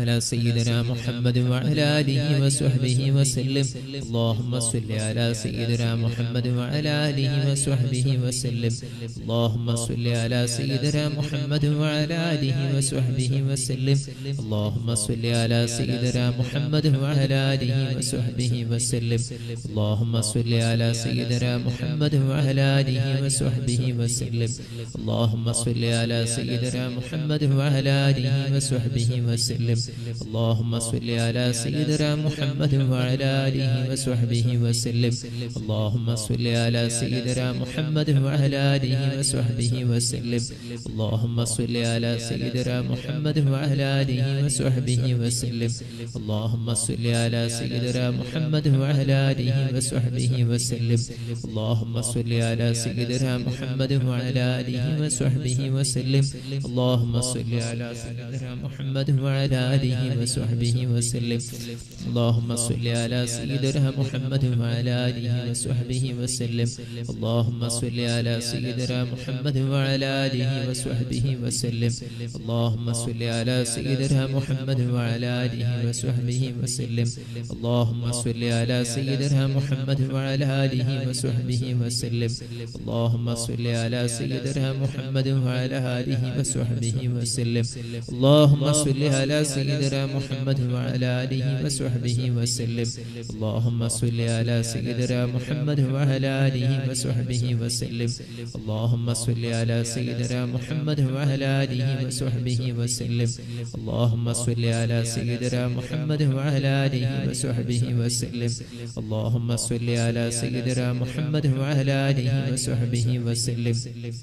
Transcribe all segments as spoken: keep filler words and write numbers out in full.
على سيدنا محمد وعلى آله وصحبه وسلم اللهم صل على سيدنا محمد وعلى آله وصحبه وسلم اللهم صل على سيدنا محمد وعلى آله وصحبه وسلم اللهم صل على سيدنا محمد وعلى آله وصحبه وسلم اللهم صل على سيدنا محمد وعلى آله وصحبه وسلم اللهم صل على سيدنا محمد وعلى آله وصحبه وسلم اللهم صل على سيدنا محمد وعلى آله وصحبه وسلم اللهم صل على سيدنا محمد وعلى آله وصحبه وسلم اللهم صل على سيدنا محمد وعلى آله وصحبه وسلم اللهم صل على سيدنا محمد وعلى آله وصحبه وسلم اللهم صل على سيدنا محمد وعلى آله وصحبه وسلم اللهم صل على سيدنا محمد وعلى آله وصحبه وسلم اللهم صل على سيدنا محمد وعلى آله وصحبه وسلم اللهم صل على سيدنا محمد وعلى آله وصحبه وسلم اللهم صل على سيدنا محمد وعلى آله وصحبه وسلم اللهم صل على سيدنا محمد وعلى آله وصحبه وسلم اللهم صل على سيدنا محمد وعلى آله وصحبه وسلم اللهم صل على سيدنا محمد وعلى آله وصحبه وسلم اللهم صل على سيدنا محمد وعلى آله وصحبه وسلم اللهم صل على سيدنا محمد وعلى آله وصحبه وسلم اللهم صل على سيدنا محمد وعلى آله وصحبه وسلم اللهم صل على سيدنا محمد وعلى آله وصحبه وسلم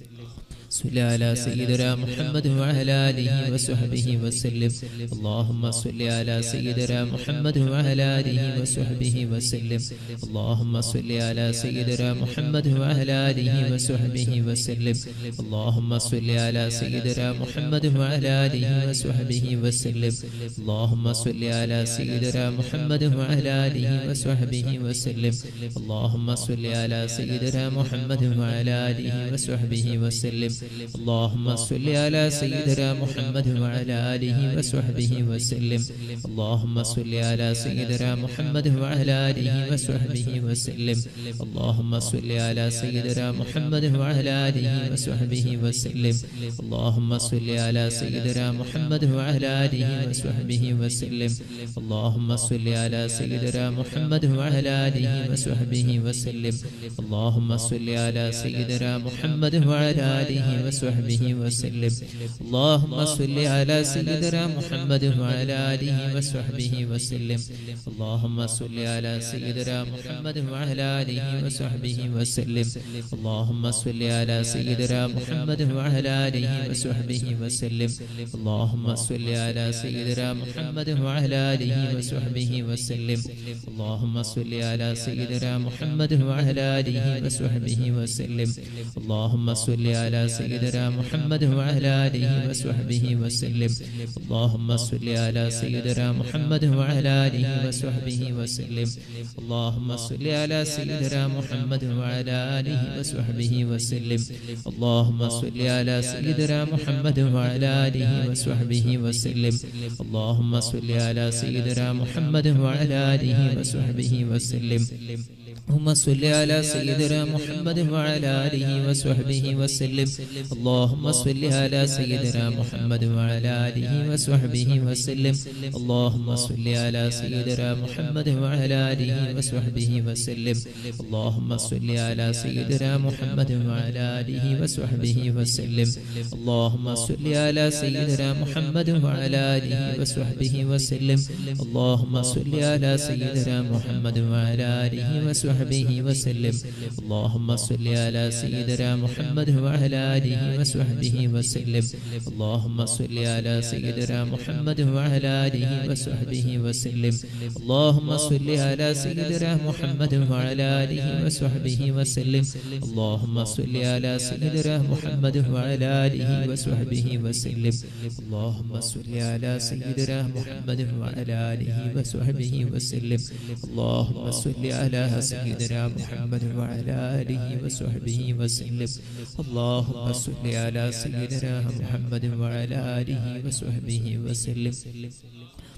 صل على سيدنا محمد وعلى آله وصحبه وسلم اللهم صل على سيدنا محمد وعلى آله وصحبه وسلم اللهم صل على سيدنا محمد وعلى آله وصحبه وسلم اللهم صل على سيدنا محمد وعلى آله وصحبه وسلم اللهم صل على سيدنا محمد وعلى آله وصحبه وسلم اللهم صل على سيدنا محمد وعلى آله وصحبه وسلم اللهم صل على سيدنا محمد وعلى آله وصحبه وسلم اللهم صل على سيدنا محمد وعلى آله وصحبه وسلم اللهم صل على سيدنا محمد وعلى آله وصحبه وسلم اللهم صل على سيدنا محمد وعلى آله وصحبه وسلم اللهم صل على سيدنا محمد وعلى آله وصحبه وسلم اللهم صل على سيدنا محمد وعلى آله وصحبه وسلم اللهم صل على سيدنا محمد وعلى آله وصحبه وسلم اللهم صل على سيدنا محمد وعلى آله وصحبه وسلم اللهم صل على سيدنا محمد وعلى آله وصحبه وسلم اللهم صل على سيدنا محمد وعلى آله وصحبه وسلم اللهم صل على سيدنا محمد وعلى آله وصحبه وسلم اللهم صل على سيدنا محمد وعلى آله وصحبه وسلم اللهم صل على سيدنا محمد وعلى آله وصحبه وسلم اللهم صل على سيدنا محمد وعلى آله وصحبه وسلم اللهم صل على سيدنا محمد وعلى آله وصحبه وسلم اللهم صل على سيدنا محمد وعلى آله وصحبه وسلم اللهم صل على سيدنا محمد وعلى آله وصحبه وسلم اللهم صل على سيدنا محمد وعلى آله وصحبه وسلم اللهم صل على سيدنا محمد وعلى آله وصحبه وسلم اللهم صل على سيدنا محمد وعلى آله وصحبه وسلم اللهم صل على سيدنا محمد وعلى آله وصحبه وسلم اللهم صل على سيدنا محمد وعلى آله وصحبه وسلم اللهم صل على سيدنا محمد وعلى آله وصحبه وسلم اللهم صل على سيدنا محمد وعلى آله وصحبه وسلم اللهم صل على سيدنا محمد وعلى آله وصحبه وسلم اللهم صل على سيدنا محمد وعلى آله وصحبه وسلم اللهم صل على سيدنا محمد وعلى آله وصحبه وسلم اللهم صل على سيدنا محمد وعلى آله وصحبه وسلم اللهم صل على سيدنا محمد وعلى آله وصحبه وسلم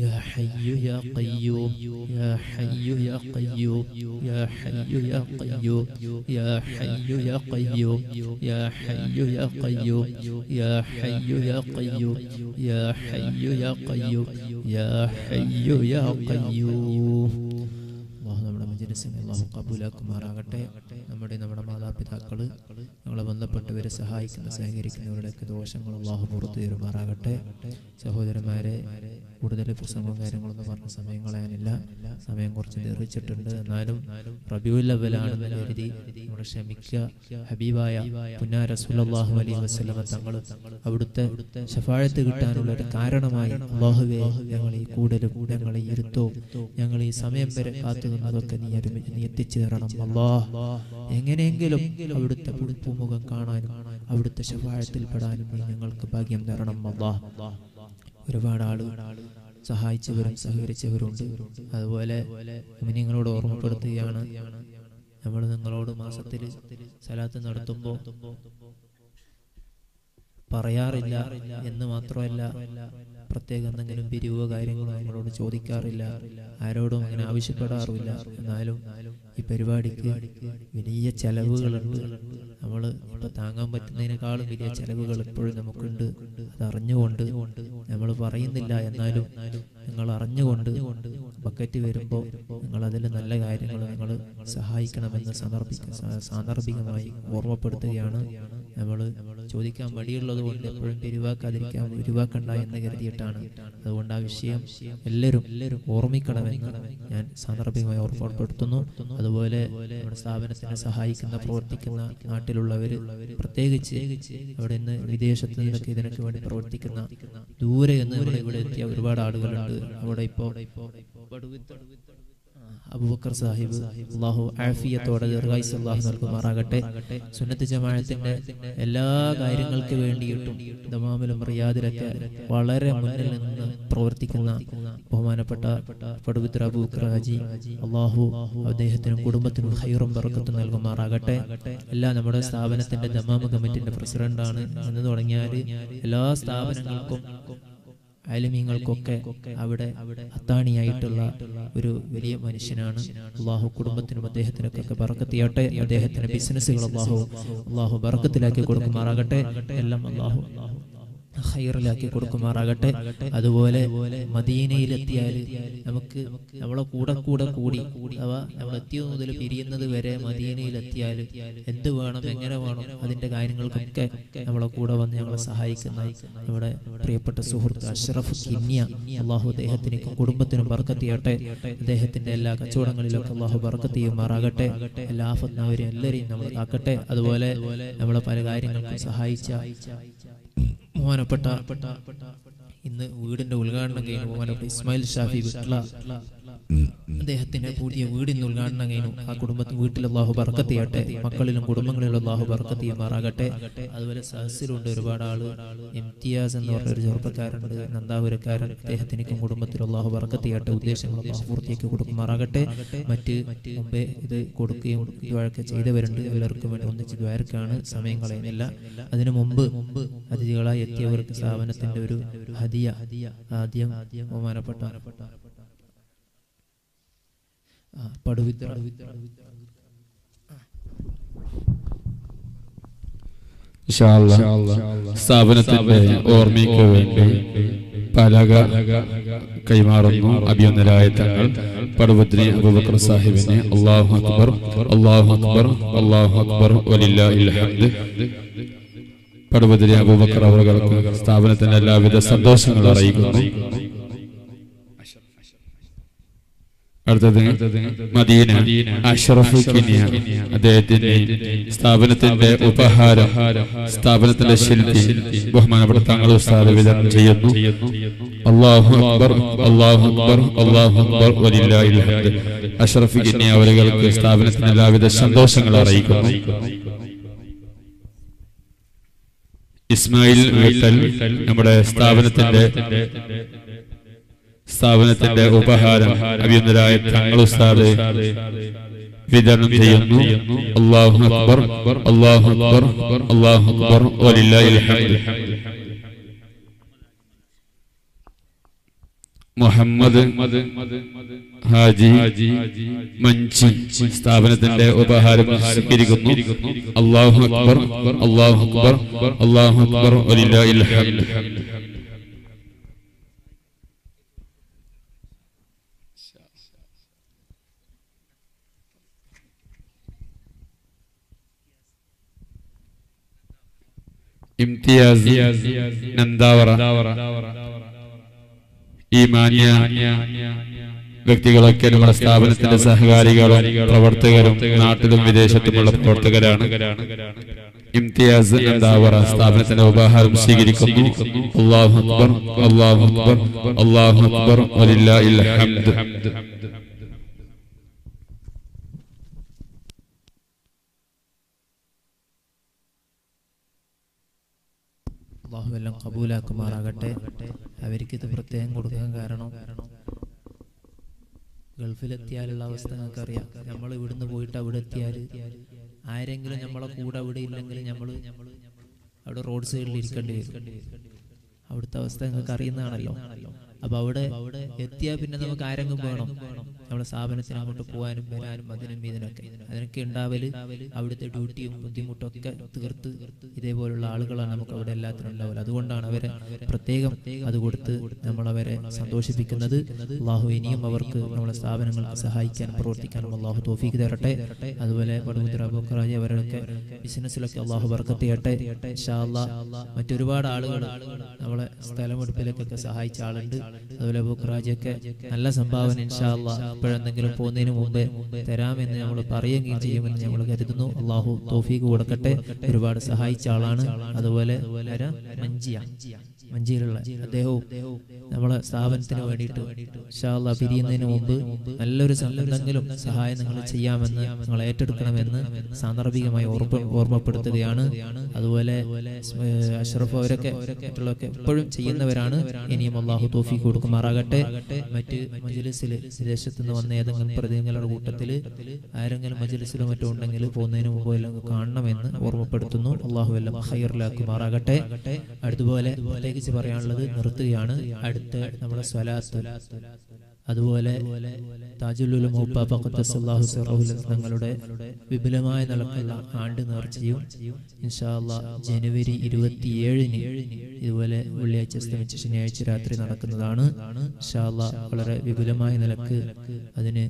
يا حي يا قيوم يا حي يا قيوم يا حي يا قيوم يا حي يا قيوم يا حي يا قيوم يا حي يا قيوم يا حي يا قيوم يا حي يا قيوم അല്ലാഹു നമ്മുടെ മജ്‌ലിസിനെ അല്ലാഹു കബൂലാക്കുമാറാകട്ടെ. നമ്മുടെ നമ്മുടെ മാതാപിതാക്കൾ ഞങ്ങളെ ബന്ധപ്പെട്ടവരെ സഹായിക്കുന്ന സഹകരിക്കുന്നവരുടെയൊക്കെ ദോഷങ്ങൾ അല്ലാഹു പുറത്തു തരുമാറാകട്ടെ. സഹോദരന്മാരെ, കൂടുതൽ പ്രസംഗവും കാര്യങ്ങളൊന്നും പറഞ്ഞ സമയം കളയാനില്ല. സമയം കുറച്ച് ദീർഘിച്ചിട്ടുണ്ട്. എന്നാലും റബീഉൽ അവ്വലാണെന്ന് കരുതി നമ്മൾ ക്ഷമിക്കുക. ഹബീബായ പുന്നാര റസൂലുള്ളാഹി അലൈഹി വസല്ലമ തങ്ങൾ അവിടുത്തെ ശഫാഅത്ത് കിട്ടാനുള്ള ഒരു കാരണമായി അല്ലാഹുവേ ഞങ്ങൾ ഈ കൂടലും ഞങ്ങൾ ഈ ഇരുത്തവും ഞങ്ങൾ ഈ സമയം വരെ കാത്തു നിന്നതൊക്കെ നീ ഒരുമിച്ച് നീ എത്തിച്ചു തരണം അല്ലാഹ്. എങ്ങനെയെങ്കിലും അവിടുത്തെ പുതുമുഖം കാണാനും അവിടുത്തെ ശഫാഅത്തിൽ പെടാനും നീ ഞങ്ങൾക്ക് ഭാഗ്യം തരണം അല്ലാഹ്. ഒരുപാട് ആളുകൾ സഹായിച്ചവരും സഹകരിച്ചവരുണ്ട്. അതുപോലെ നിങ്ങളോട് ഓർമ്മപ്പെടുത്തുകയാണ്, നമ്മൾ നിങ്ങളോട് മാസത്തിൽ സലാത്ത് നടത്തുമ്പോൾ പറയാറില്ല എന്ന് മാത്രമല്ല, പ്രത്യേകം എന്തെങ്കിലും പിരിവോ കാര്യങ്ങളോ നമ്മളോട് ചോദിക്കാറില്ല, ആരോടും അങ്ങനെ ആവശ്യപ്പെടാറുമില്ല. എന്നാലും ഈ പരിപാടിക്ക് വലിയ ചെലവുകളുണ്ട്. നമ്മൾ ഇപ്പൊ താങ്ങാൻ പറ്റുന്നതിനേക്കാളും വലിയ ചെലവുകൾ എപ്പോഴും നമുക്കുണ്ട്. അതറിഞ്ഞുകൊണ്ട് നമ്മൾ പറയുന്നില്ല. എന്നാലും നിങ്ങൾ അറിഞ്ഞുകൊണ്ട് ബക്കറ്റ് വരുമ്പോൾ നിങ്ങൾ അതിൽ നല്ല കാര്യങ്ങൾ നിങ്ങൾ സഹായിക്കണമെന്ന് സന്ദർഭിക്ക സാന്ദർഭികമായി ഓർമ്മപ്പെടുത്തുകയാണ്. നമ്മൾ ചോദിക്കാൻ മടിയുള്ളത് കൊണ്ട് എപ്പോഴും പിരിവാക്കാതിരിക്കാൻ പിരിവാക്കണ്ട എന്ന് കരുതിയിട്ടാണ്. അതുകൊണ്ട് ആ വിഷയം എല്ലാവരും എല്ലാവരും ഓർമ്മിക്കണമെന്ന് ഞാൻ സാന്ദർഭികമായി ഓർമ്മപ്പെടുത്തുന്നു. അതുപോലെ നമ്മുടെ സ്ഥാപനത്തിനെ സഹായിക്കുന്ന പ്രവർത്തിക്കുന്ന നാട്ടിലുള്ളവർ, പ്രത്യേകിച്ച് അവിടെ നിന്ന് വിദേശത്ത് നിന്നൊക്കെ ഇതിനൊക്കെ വേണ്ടി പ്രവർത്തിക്കുന്ന ദൂരെ നിന്ന് ഇവിടെ ഇവിടെ എത്തിയ ഒരുപാട് ആളുകളുണ്ട്. അവിടെ ഇപ്പോ അബൂബക്കർ സാഹിബ് അല്ലാഹു ആഫിയത്തോടെ ദീർഘായുസ്സ് അല്ലാഹു നൽകുമാറാകട്ടെ. സുന്നത്ത് ജമാഅത്തിന്റെ എല്ലാ കാര്യങ്ങൾക്ക് വേണ്ടിയിട്ടും ദമാമിലും റിയാദിലൊക്കെ വളരെ മുന്നിൽ നിന്ന് പ്രവർത്തിക്കുന്ന ബഹുമാനപ്പെട്ട പടുവിത്ര അബൂബക്കർ ഹാജി, അല്ലാഹു അദ്ദേഹത്തിനും കുടുംബത്തിനും ഖൈറും ബറക്കത്തും നൽകുമാറാകട്ടെ. എല്ലാ നമ്മുടെ സ്ഥാപനത്തിന്റെ ദമാമ കമ്മിറ്റിന്റെ പ്രസിഡന്റാണ് എന്ന് തുടങ്ങിയാൽ എല്ലാ സ്ഥാപനങ്ങൾക്കും ആലിമീങ്ങൾക്കൊക്കെ അവിടെ അത്താണിയായിട്ടുള്ള ഒരു വലിയ മനുഷ്യനാണ്. അല്ലാഹു കുടുംബത്തിനും അദ്ദേഹത്തിനൊക്കെ ബറക്കത്ത് ചെയ്യട്ടെ. അദ്ദേഹത്തിന്റെ ബിസിനസ്സുകൾ അല്ലാഹു അല്ലാഹു ബറക്കത്തിലാക്കി കൊടുക്കുമാറാകട്ടെ. എല്ലാം അല്ലാഹു ഖൈറിലാക്കി കൊടുക്കുമാറാകട്ടെ. അതുപോലെ മദീനയിലെത്തിയാൽ നമുക്ക് നമ്മളെ കൂടെ കൂടെ കൂടി അഥവാ നമ്മൾ എത്തിയത് മുതൽ പിരിയുന്നത് വരെ മദീനയിലെത്തിയാൽ എന്ത് വേണം എങ്ങനെ വേണം അതിന്റെ കാര്യങ്ങൾക്കൊക്കെ നമ്മളെ കൂടെ വന്ന് ഞങ്ങളെ സഹായിക്കുന്ന നമ്മുടെ പ്രിയപ്പെട്ട സുഹൃത്ത് അഷ്റഫ് കിന്യ, അല്ലാഹു അദ്ദേഹത്തിനും കുടുംബത്തിനും ബർക്കത്ത് ചെയ്യട്ടെ. അദ്ദേഹത്തിന്റെ എല്ലാ കച്ചവടങ്ങളിലൊക്കെ അല്ലാഹു ബർക്കത്ത് ചെയ്യുമാറാകട്ടെ. എല്ലാ ആഫത്തിനവരെയും എല്ലാവരെയും നമ്മൾ കാക്കട്ടെ. അതുപോലെ നമ്മളെ പല കാര്യങ്ങൾക്കും സഹായിച്ച ബഹുമാനപ്പെട്ട ഇന്ന് വീടിന്റെ ഉദ്ഘാടനം കഴിഞ്ഞു ബഹുമാനപ്പെട്ട ഇസ്മായിൽ ഷാഫി വിട്ല, അദ്ദേഹത്തിന്റെ പുതിയ വീടിന്റെ ഉദ്ഘാടനം കഴിഞ്ഞു. ആ കുടുംബത്തിൽ വീട്ടിൽ അല്ലാഹു ബർക്കത്ത് ചെയ്യട്ടെ. മക്കളിലും കുടുംബങ്ങളിലും അല്ലാഹു ബർക്കത്ത് ചെയ്യുമാറാകട്ടെ. അതുപോലെ സഹസിലുണ്ട് ഒരുപാട് ആള്. ഇംതിയാസ് എന്ന് പറഞ്ഞ ഒരു ചെറുപ്പക്കാരുണ്ട്, നന്ദാപുരക്കാരൻ. അദ്ദേഹത്തിനും കുടുംബത്തിലും അല്ലാഹു ബർക്കത്ത് ചെയ്യട്ടെ. ഉദ്ദേശങ്ങൾ അല്ലാഹു പൂർത്തിയാക്കി കൊടുക്കുമാറാകട്ടെ. മറ്റ് മുമ്പേ ഇത് കൊടുക്കുകയും ഇതുവഴക്കെ ചെയ്തവരുണ്ട്. എല്ലാവർക്കും വേണ്ടി ഒന്നിച്ച് ദ്വാരക്കാണ്, സമയം കളയുന്നില്ല. അതിനു മുമ്പ് മുമ്പ് അതിഥികളായി എത്തിയവർക്ക് സ്ഥാപനത്തിന്റെ ഒരു ഹദിയ ആദ്യം ബഹുമാനപ്പെട്ട പടുവിത്ര സ്ഥാപനത്തിന്റെ ഓർമ്മയ്ക്ക് വേണ്ടി പലക കൈമാറുന്നു അഭിനന്ദനായ തങ്ങൾ പടുവദ്രി അബൂബക്കർ സാഹിബിനെ. അല്ലാഹു അക്ബർ അല്ലാഹു അക്ബർ അല്ലാഹു അക്ബർ വലില്ലാഹിൽ ഹംദ്. പടുവദ്രി അബൂബക്കർ അവർക്ക് സ്ഥാപനത്തിന്റെ എല്ലാവിധ സന്തോഷങ്ങളും അറിയിക്കുന്നു. അടുത്തത് മദീന അഷ്റഫ് കിനിയ, അദ്ദേഹത്തിന്റെ സ്ഥാപനത്തിന്റെ ഉപഹാരം സ്ഥാപനത്തിന്റെ ശില്പി ബഹുമാനപ്പെട്ട തങ്ങൾ ഉസ്താദ് വിതരണം ചെയ്യുന്നു. അല്ലാഹു അക്ബർ അല്ലാഹു അക്ബർ അല്ലാഹു അക്ബർ വലില്ലാഹിൽ ഹംദ്. അഷ്റഫ് കിനിയ അവർക്ക് സ്ഥാപനത്തിന്റെ എല്ലാവിധ സന്തോഷങ്ങളും അറിയിക്കുന്നു. ഇസ്മായിൽ വീട്ടൽ നമ്മുടെ സ്ഥാപനത്തിന്റെ സ്ഥാപനത്തിന്റെ ഉപഹാരം അഭിനന്ദനായ തങ്ങൾ ഉസ്താദ് വിതരണം ചെയ്യുന്നു. അല്ലാഹു അക്ബർ അല്ലാഹു അക്ബർ അല്ലാഹു അക്ബർ വലില്ലാഹിൽ ഹംദ്. മുഹമ്മദ് ഹാജി മഞ്ചി സ്ഥാപനത്തിന്റെ ഉപഹാരം സ്വീകരിക്കുന്നു. അല്ലാഹു അക്ബർ അല്ലാഹു അക്ബർ അല്ലാഹു അക്ബർ വലില്ലാഹിൽ ഹംദ്. ഇംതിയാസ് നന്ദാവറ ഈ മാന്യ വ്യക്തികളൊക്കെ നമ്മുടെ സ്ഥാപനത്തിന്റെ സഹകാരികളും പ്രവർത്തകരും നാട്ടിലും വിദേശത്തുമുള്ള പ്രവർത്തകരാണ്. ഇംതിയാസ് നന്ദാവറ സ്ഥാപനത്തിന്റെ ഉപഹാരം സ്വീകരിക്കുന്നു. അല്ലാഹു അക്ബർ അല്ലാഹു അക്ബർ അല്ലാഹു അക്ബർ വലില്ലാഹിൽ ഹംദ്. അല്ലാഹു എല്ലാം കബൂലാക്കുമാറാകട്ടെ. അവർക്ക് ഇത് പ്രത്യേകം കൊടുക്കാൻ കാരണം ഗൾഫിലെത്തിയാലുള്ള അവസ്ഥ നിങ്ങൾക്കറിയാം. നമ്മൾ ഇവിടുന്ന് പോയിട്ട് അവിടെ എത്തിയാൽ ആരെങ്കിലും നമ്മളെ കൂടെ അവിടെ ഇല്ലെങ്കിൽ നമ്മൾ അവിടെ റോഡ് സൈഡിൽ ഇരിക്കേണ്ടി വരും. അവിടുത്തെ അവസ്ഥ നിങ്ങൾക്ക് അറിയുന്നതാണല്ലോ. അപ്പൊ അവിടെ എത്തിയാൽ പിന്നെ നമുക്ക് ആരെങ്കിലും വേണം നമ്മുടെ സ്ഥാപനത്തിന് അങ്ങോട്ട് പോകാനും വരാനും അതിനും ഇതിനൊക്കെ. അതിനൊക്കെ ഉണ്ടാവല് അവിടുത്തെ ഡ്യൂട്ടിയും ബുദ്ധിമുട്ടും ഒക്കെ തീർത്ത് ഇതേപോലുള്ള ആളുകളാണ് നമുക്ക് അവിടെ എല്ലാത്തിനും ഉണ്ടാവില്ല. അതുകൊണ്ടാണ് അവരെ പ്രത്യേകം അത് കൊടുത്ത് നമ്മളവരെ സന്തോഷിപ്പിക്കുന്നത്. അള്ളാഹു ഇനിയും അവർക്ക് നമ്മുടെ സ്ഥാപനങ്ങൾക്ക് സഹായിക്കാനും പ്രവർത്തിക്കാനും അള്ളാഹു തൗഫീഖ് തരട്ടെ. അതുപോലെ പടുമുദ്ര അബൂഖറാജി അവരൊക്കെ ബിസിനസ്സിലൊക്കെ അള്ളാഹു ബർക്കത്ത് ചെയ്യട്ടെ ഇൻഷാ അല്ലാഹ്. മറ്റൊരുപാട് ആളുകൾ നമ്മളെ സ്ഥലമെടുപ്പിലേക്കൊക്കെ സഹായിച്ച ആളുണ്ട്. അതുപോലെ അബൂഖറാജിയൊക്കെ നല്ല സംഭാവന ഇൻഷാ അല്ലാഹ് എപ്പോഴെന്തെങ്കിലും പോകുന്നതിന് മുമ്പേ തരാമെന്ന് നമ്മൾ പറയുകയും ചെയ്യുമെന്ന് നമ്മൾ കരുതുന്നു. അള്ളാഹു തൗഫീഖ് കൊടുക്കട്ടെ. ഒരുപാട് സഹായിച്ച ആളാണ്. അതുപോലെ മഞ്ചിയ മഞ്ചിയിലുള്ള അദ്ദേഹവും നമ്മളെ സ്ഥാപനത്തിന് വേണ്ടിയിട്ട് ഇൻഷാ അല്ലാഹ് പിരിയുന്നതിന് മുമ്പ് നല്ലൊരു എന്തെങ്കിലും സഹായം നിങ്ങൾ ചെയ്യാമെന്ന് നിങ്ങൾ ഏറ്റെടുക്കണമെന്ന് സാന്ദർഭികമായി ഓർമ്മ ഓർമ്മപ്പെടുത്തുകയാണ്. അതുപോലെ അഷ്റഫ് അവരൊക്കെ മറ്റുള്ളവരൊക്കെ എപ്പോഴും ചെയ്യുന്നവരാണ്. ഇനിയും അള്ളാഹു തൗഫീഖ് കൊടുക്കുമാറാകട്ടെ. മറ്റ് മജ്‌ലിസിൽ വിദേശത്ത് നിന്ന് വന്ന ഏതെങ്കിലും പ്രതിനിധികളുടെ കൂട്ടത്തിൽ ആരെങ്കിലും മജ്‌ലിസിലോ മറ്റോ ഉണ്ടെങ്കിൽ പോകുന്നതിന് മുമ്പ് എല്ലാം കാണണമെന്ന് ഓർമ്മപ്പെടുത്തുന്നു. അള്ളാഹു എല്ലാം ഖൈറിലാക്കുമാറാകട്ടെ. അതുപോലെ പ്രത്യേകിച്ച് പറയാനുള്ളത് നിർത്തുകയാണ്. അടുത്ത നമ്മുടെ സ്വലാത്ത്, അതുപോലെ താജുൽ ഉലൂം ഉപ്പാപ്പ ഖദ്ദസല്ലാഹു സിറഹുൽ തങ്ങളുടെ വിപുലമായ നിലക്കുള്ള ആണ്ട് നേർച്ചയും ഇൻഷാ അല്ലാഹ് ജനുവരി ഇരുപത്തിയേഴിന് ഇതുപോലെ വെള്ളിയാഴ്ച അസ്തമിച്ച് ശനിയാഴ്ച രാത്രി നടക്കുന്നതാണ്. ഇൻഷാ അല്ലാഹ് വളരെ വിപുലമായ നിലക്ക് അതിന്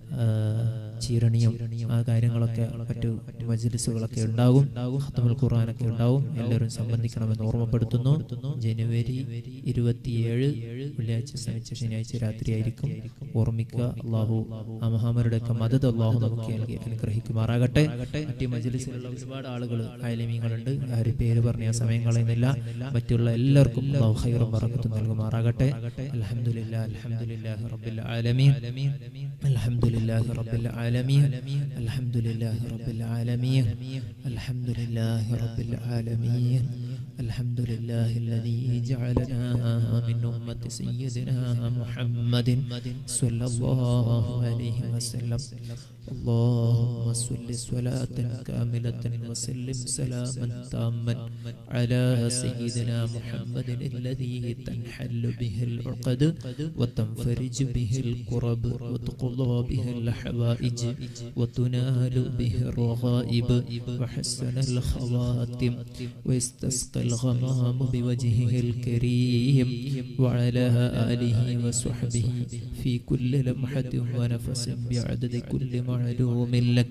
ചീരണിയും ആ കാര്യങ്ങളൊക്കെ മറ്റു മജ്‌ലിസുകളൊക്കെ ഉണ്ടാകും. ഖത്മുൽ ഖുർആനൊക്കെ ഉണ്ടാവും. എല്ലാവരും സംബന്ധിക്കണമെന്ന് ഓർമ്മപ്പെടുത്തുന്നു. ജനുവരി ഇരുപത്തിയേഴ് വെള്ളിയാഴ്ച അസ്തമിച്ച് ശനിയാഴ്ച രാത്രിയായിരിക്കും. ഓർമ്മിക്കുക. അള്ളാഹു ആ മഹാമാരുടെ മദദ് അള്ളാഹു നമുക്ക് അനുഗ്രഹിക്കുമാറാകട്ടെ. മറ്റു മജ്‌ലിസിലുള്ള ഒരുപാട് ആളുകൾ ആലിമീങ്ങളുണ്ട്. ആരും പേര് പറഞ്ഞ സമയം കളയുന്നില്ല. മറ്റുള്ള എല്ലാവർക്കും അള്ളാഹു ഖൈറും ബറക്കത്തും നൽകുമാറാകട്ടെ. അൽഹംദുലില്ലാഹി അൽഹംദുലില്ലാഹി റബ്ബിൽ ആലമീൻ അൽഹംദുലില്ലാഹി റബ്ബിൽ ആലമീൻ അൽഹംദുലില്ലാഹി റബ്ബിൽ ആലമീൻ അൽഹംദുലില്ലാഹി റബ്ബിൽ ആലമീൻ الحمد لله الذي جعلنا من أمة سيدنا محمد صلى الله عليه وسلم. اللهم صل صلاة كاملة وسلم سلاما تاما على سيدنا محمد الذي تنحل به العقد وتنفرج به الكرب وتقضى به الحوائج وتنال به الرغائب وحسن الخواتم ويستسقى الغمام بوجهه الكريم وعلى آله وصحبه في كل لمحة ونفس بعدد كل معلوم لك.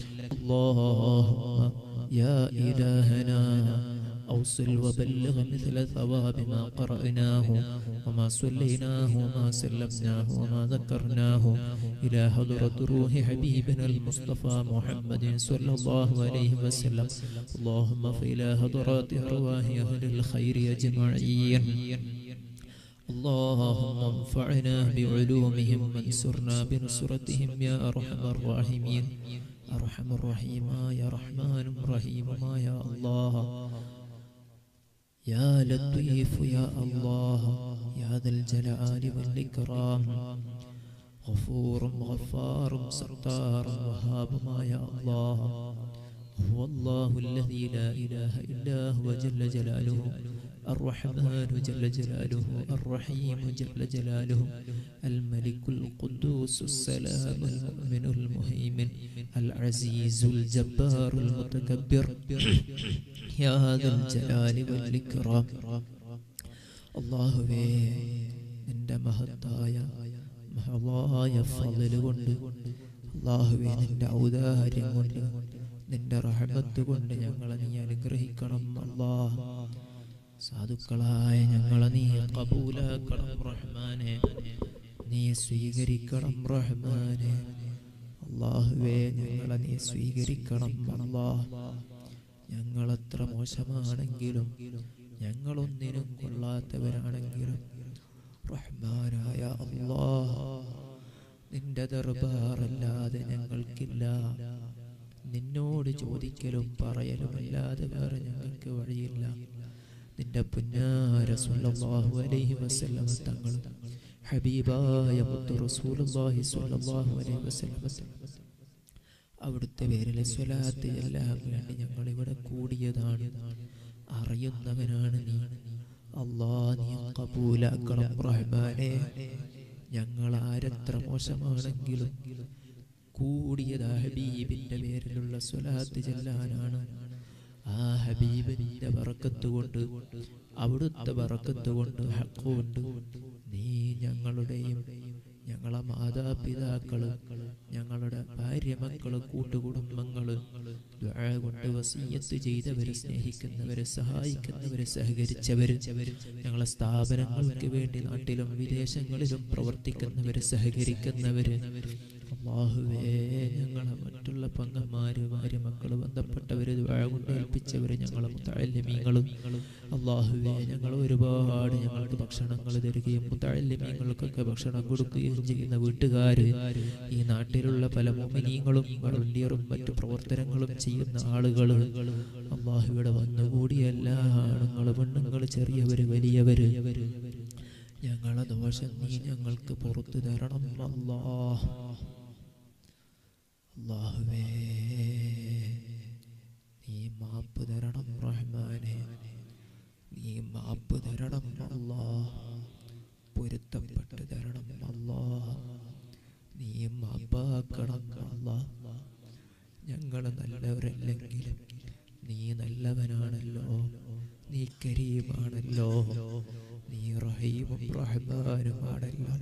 اللهم يا إلهنا أوصل وبلغ مثل ثواب ما قرأناه وما صليناه وما سلمناه وما ذكرناه إلى حضرة روح حبيبنا المصطفى محمد صلى الله عليه وسلم. اللهم فإلى حضرات أرواح أهل الخير أجمعين. اللهم انفعنا بعلومهم وانصرنا بنصرتهم يا أرحم الراحمين. أرحم الرحيم يا رحمن رحيم يا الله يا لطيف يا الله يا ذا الجلال والإكرام. غفور غفار ستار وهاب يا الله. هو الله الذي لا إله إلا هو جل جلاله الرحمن جل جلاله الرحيم جل جلاله الملك القدوس السلام المؤمن المهيمن العزيز الجبار المتكبر يا ذا الجلال والإكرام الله നിന്റെ മഹത്തായ മഹവായ ഫളൽ കൊണ്ട് അല്ലാഹുവേ നിന്റെ ഔദാര്യം കൊണ്ട് നിന്റെ റഹ്മത്ത് കൊണ്ട് ഞങ്ങളെ നീ അനുഗ്രഹിക്കണം അല്ലാഹ് സാധുക്കളായ ഞങ്ങളെ നീ ഖബൂലാക്കണം റഹ്മാനേ നീ സ്വീകരിക്കണം റഹ്മാനേ അല്ലാഹുവേ ഞങ്ങളെ നീ സ്വീകരിക്കണം അല്ലാഹ് ഞങ്ങളെത്ര മോശമാണെങ്കിലും ഞങ്ങളൊന്നിനും കൊള്ളാത്തവരാണെങ്കിലും റഹ്മാനായ അല്ലാഹ് നിന്റെ ദർബാറല്ലാതെ ഞങ്ങൾക്കില്ല നിന്നോട് ചോദിക്കലും പറയലും അല്ലാതെ വേറെ ഞങ്ങൾക്ക് വഴിയില്ല നിന്റെ പുന്നാര സ്വല്ലല്ലാഹു അലൈഹി വസല്ലം തങ്ങൾ ഹബീബായ മുത്ത് റസൂലുള്ളാഹി സ്വല്ലല്ലാഹു അലൈഹി വസല്ലം അവിടുത്തെ പേരിലെ സ്വലാത്ത് എല്ലാം വേണ്ടി ഞങ്ങൾ ഇവിടെ കൂടിയതാണ് അറിയുന്നവനാണ് നീ അല്ലാഹ് നീ ഖബൂലാക്കണം റഹ്മാനേ ഞങ്ങൾ ആരെത്ര മോശമാണെങ്കിലും കൂടിയത് ആ ഹബീബിന്റെ പേരിലുള്ള സ്വലാത്ത് ചെല്ലാനാണ് ആ ഹബീബിന്റെ ബറക്കത്ത് കൊണ്ട് അവിടുത്തെ ബറക്കത്ത് കൊണ്ട് ഹഖ് കൊണ്ട് നീ ഞങ്ങളുടെയും ഞങ്ങളെ മാതാപിതാക്കള് ഞങ്ങളുടെ ഭാര്യ മക്കള് കൂട്ടുകുടുംബങ്ങള് ദുആ കൊണ്ട് വസിയ്യത്ത് ചെയ്തവര് സ്നേഹിക്കുന്നവര് സഹായിക്കുന്നവര് സഹകരിച്ചവര് ഞങ്ങളെ സ്ഥാപനങ്ങൾക്ക് വേണ്ടി നാട്ടിലും വിദേശങ്ങളിലും പ്രവർത്തിക്കുന്നവര് സഹകരിക്കുന്നവര് അല്ലാഹുവേ ഞങ്ങളെ മറ്റുള്ള പങ്കന്മാര് ഭാര്യ മക്കള് ബന്ധപ്പെട്ടവര് ദുആ കൊണ്ട് ഏൽപ്പിച്ചവര് ഞങ്ങളെ മുതഅല്ലിമീങ്ങളും അല്ലാഹുവേ ഞങ്ങൾ ഒരുപാട് ഞങ്ങൾക്ക് ഭക്ഷണങ്ങൾ തരികയും മുതഅല്ലിമീങ്ങൾക്കൊക്കെ ഭക്ഷണം കൊടുക്കുകയും ചെയ്യുന്ന വീട്ടുകാര് ഈ നാട്ടിലുള്ള പല മുഅ്മിനീങ്ങളും വളണ്ടിയറും മറ്റു പ്രവർത്തനങ്ങളും ചെയ്യുന്ന ആളുകള് അല്ലാഹുവിടെ വന്നുകൂടിയ എല്ലാ ആണുങ്ങളും പെണ്ണുങ്ങൾ ചെറിയവര് വലിയവര് ഞങ്ങളെ ദോഷം നീ ഞങ്ങൾക്ക് പുറത്തു തരണം അല്ലാഹ് അല്ലാഹുവേ നീ മാപ്പ് തരണം റഹ്മാനേ നീ മാപ്പ് തരണം അല്ലാഹ് പൊരുത്തപ്പെട്ട് തരണം അല്ലാഹ് നീ മാപ്പാക്കണം അല്ലാഹ് ഞങ്ങൾ നല്ലവരല്ലെങ്കിലും നീ നല്ലവനാണല്ലോ നീ കരീമാണല്ലോ നീ റഹീമും റഹ്മാനുമാണല്ലോ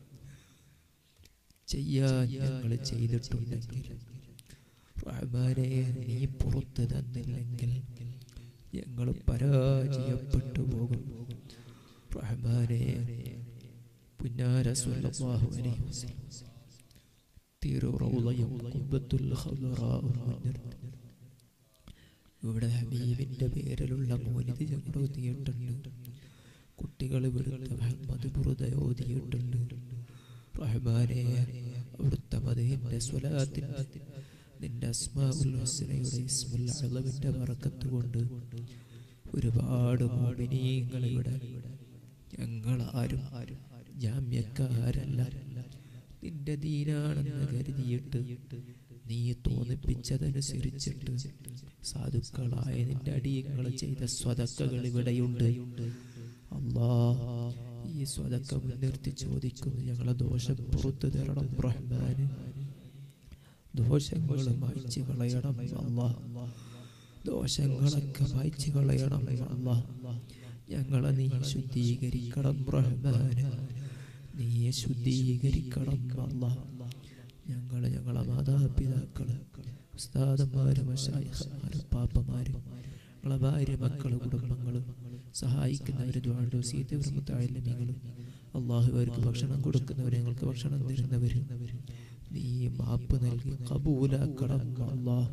ചെയ്യാൻ ഞങ്ങൾ ചെയ്തിട്ടുണ്ടെങ്കിൽ റഹ്മാനേ നീ പുറത്തു തന്നില്ലെങ്കിൽ ഞങ്ങൾ പരാജയപ്പെട്ടു പോകും റഹ്മാനേ പുന്നാര സ്വല്ലല്ലാഹു അലൈഹി വസല്ലം തിരു റൗളയും ഖുബ്ബത്തുൽ ഖദറാഉ മുന്നിർത്തി ഇവിടെ ഹബീബിന്റെ പേരിലുള്ള മൗലിദ് ഞങ്ങൾ ഓതിയിട്ടുണ്ട് കുട്ടികൾ ഇവിടുത്തെ മുഹമ്മദ് ബുർദ ഓതിയിട്ടുണ്ട് റഹ്മാനേ അവിടുത്തെ മദീന്റെ സ്വലാത്തിന്റെ നിന്റെ അസ്മാഉൽ ഹുസ്നയുടെ ഇസ്മുൽ അഅ്ലമിന്റെ ബറക്കത്ത് കൊണ്ട് ഒരുപാട് മുഅ്മിനീങ്ങൾ ഇവിടെ ഞങ്ങൾ ആരും ജാമ്യക്കാരല്ല നിന്റെ ദീനാണെന്ന് കരുതിയിട്ട് നീ തോന്നിപ്പിച്ചതനുസരിച്ചിട്ട് സാധുക്കളായ നിന്റെ അടിയങ്ങൾ ചെയ്ത സ്വതക്കകൾ ഇവിടെയുണ്ട് അല്ലാഹ് ഈ സ്വതക്ക മുൻനിർത്തി ചോദിക്കുന്നു ഞങ്ങളെ ദോഷം പുറത്തു തരണം റഹ്മാന് ദോഷങ്ങൾ മായ്ച്ചു കളയണം അല്ലാഹ് ദോഷങ്ങളൊക്കെ മായ്ച്ചു കളയണം അല്ലാഹ് ഞങ്ങളെ നീ ശുദ്ധീകരിക്കണം റഹ്മാന് നീ ശുദ്ധീകരിക്കണം അല്ലാഹ് ഞങ്ങളെ ഞങ്ങളെ മാതാപിതാക്കള് ഉസ്താദന്മാര് മശായിഖ്മാര് പാപ്പമാര് ഞങ്ങളെ ഭാര്യ മക്കള് കുടുംബങ്ങള് സഹായിക്കുന്നവര് ദുആ സീതവര് മുതഅല്ലിമീങ്ങള് അല്ലാഹു അവർക്ക് ഭക്ഷണം കൊടുക്കുന്നവര് ഞങ്ങൾക്ക് ഭക്ഷണം തരുന്നവര് നീ മാപ്പ് നൽകി ഖബൂലാക്കണം അല്ലാഹ്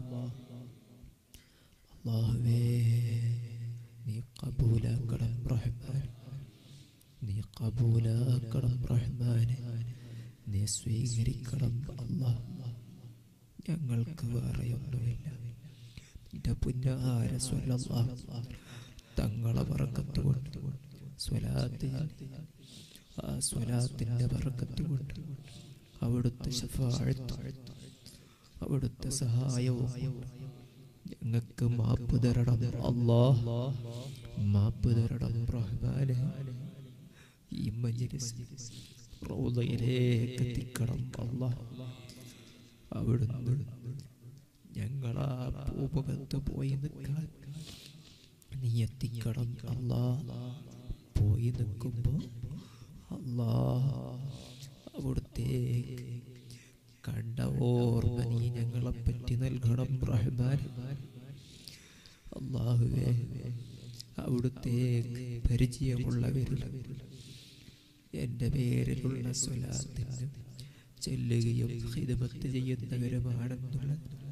അല്ലാഹുവേ നീ ഖബൂലാക്കണം റഹ്മാൻ നീ ഖബൂലാക്കണം റഹ്മാൻ നീ സ്വീകരിക്കണം അല്ലാഹ് ഞങ്ങൾക്ക് വേറെയൊന്നുമില്ല നിന്റെ പുന്നാര സ്വല്ലല്ലാഹു തങ്ങളെ ബറക്കത്ത് കൊണ്ട് സ്വലാത്ത് ആ സ്വലാത്തിന്റെ ബറക്കത്ത് കൊണ്ട് അവിടുത്തെ ശഫാഅത്ത് അവിടുത്തെ സഹായവും ഞങ്ങൾക്ക് മാപ്പ് തരണം അല്ലാഹ് മാപ്പ് തരണം റഹ്മാനെ. ഈ മജ്‌ലിസ് റൗളയിലേക്ക് എത്തിക്കണം അല്ലാഹ്. അവിടുന്ന് ഞങ്ങളാ ഭൂമുഖത്ത് പോയി നിൽക്കാൻ നീ എത്തിക്കണം അല്ലാഹ്. പോയി നിൽക്കുമ്പോ അല്ലാഹ് അവിടുത്തെ കണ്ട ഓർമ്മ നീ ഞങ്ങളെ പറ്റി നൽകണം റഹ്മാൻ. അല്ലാഹുവേ, അവിടുത്തെ പരിചയമുള്ളവരിൽ എൻ്റെ പേരിലുള്ള സ്വലാത്തിന് ചൊല്ലുകയും ഖിദ്മത്ത് ചെയ്യുന്നവരുമാണെന്നുള്ള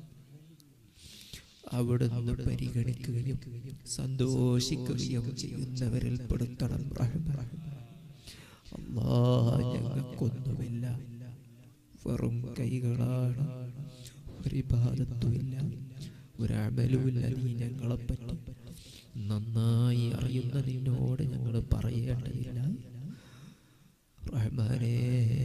അവിടുന്ന് പരിഗണിക്കുകയും സന്തോഷിക്കുകയും ചെയ്യുന്നവരിൽ പെടുത്തണം റഹ്മാൻ. അല്ലാഹ്, ഞങ്ങൾക്കൊന്നുമില്ല, വെറും കൈകളാണ്, ഒരു ഇബാദത്തുമില്ല, ഒരു അമലുമില്ല. നീ ഞങ്ങളെപ്പറ്റി നന്നായി അറിയുന്ന നിന്നോട് ഞങ്ങൾ പറയേണ്ടതില്ല റഹ്മാനേ.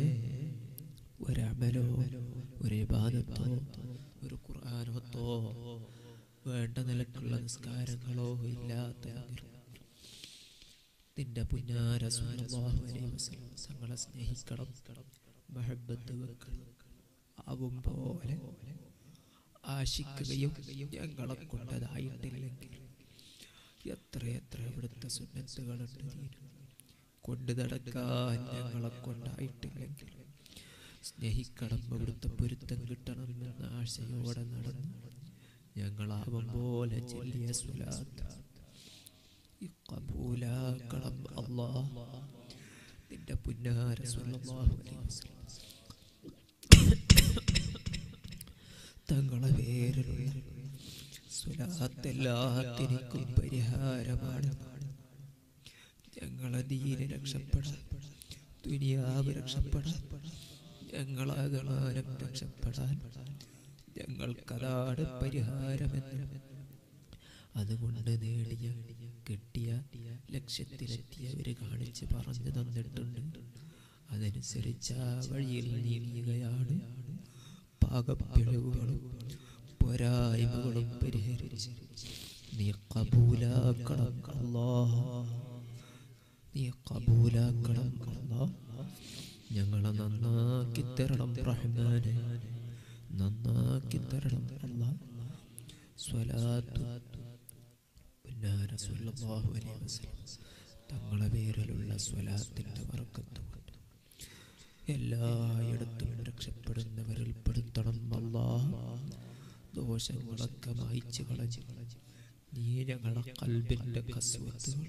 ഒരമലോ ഒരു ഇബാദത്തോ ഒരു ഖുർആനത്തോ വേണ്ട നിലക്കുള്ള നിസ്കാരങ്ങളോ ഇല്ലാത്ത നിന്റെ പുന്നാര സ്വല്ലല്ലാഹു അലൈഹി വസല്ലം തങ്ങളെ സ്നേഹിക്കണം, മഹബ്ബത്ത് വെക്കണം. ആവും പോലെ ആശിക്കുകയും ഞങ്ങളെ കൊണ്ടതായിട്ടില്ലെങ്കിൽ എത്രയെത്ര ഇവിടുത്തെ സുന്നത്തുകളുണ്ട് കൊണ്ട് നടക്കാൻ ഞങ്ങളെ കൊണ്ടായിട്ടില്ലെങ്കിൽ സ്നേഹിക്കണം, അവിടുത്തെ പൊരുത്തം കിട്ടണം എന്ന ആശയോടെ നടന്നു ഞങ്ങളാവും പോലെ ചൊല്ലിയ സ്വലാത്ത് കബൂലാക്കണം അല്ലാഹ്. നിന്റെ പുന്നാര സ്വല്ലല്ലാഹു അലൈഹി വസല്ലം തങ്ങളെ പേരിലുള്ള സ്വലാത്ത് എല്ലാത്തിനും പരിഹാരമാണ്. ഞങ്ങളെ ദീന രക്ഷപ്പെടാൻ, ദുനിയാവ് രക്ഷപ്പെടാൻ, ഞങ്ങളാകമാനം രക്ഷപ്പെടാൻ ഞങ്ങൾക്കതാണ് പരിഹാരമെന്ന് അതുകൊണ്ട് നേടിയ കിട്ടിയ ലക്ഷ്യത്തിലെത്തിയവര് കാണിച്ച് പറഞ്ഞു തന്നിട്ടുണ്ട്. അതനുസരിച്ച് ആ വഴിയിൽ നീങ്ങുകയാണ്. പാകപ്പിഴവുകളും പോരായ്മകളും പരിഹരിച്ച് നീ കബൂലാക്കണം അല്ലാഹ്. നീ കബൂലാക്കണം അല്ലാഹ്. ഞങ്ങളെ നന്നാക്കി തരണം റഹ്മാനെ, നന്നാക്കി തരണം അല്ലാഹ്. സ്വലാത്തു പുന്നാര സ്വല്ലല്ലാഹു അലൈഹി വസല്ലം തങ്ങളെ പേരിലുള്ള സ്വലാത്തിന്റെ ബർക്കത്ത് കൊണ്ട് എല്ലായിടത്തും രക്ഷപ്പെടുന്നവരിൽ പെടുത്തണം അല്ലാഹ്. ദോഷങ്ങളൊക്കെ മായ്ച്ചു കളഞ്ഞ് നീ ഞങ്ങളെ ഖൽബിന്റെ ഖസ്വത്തുകൾ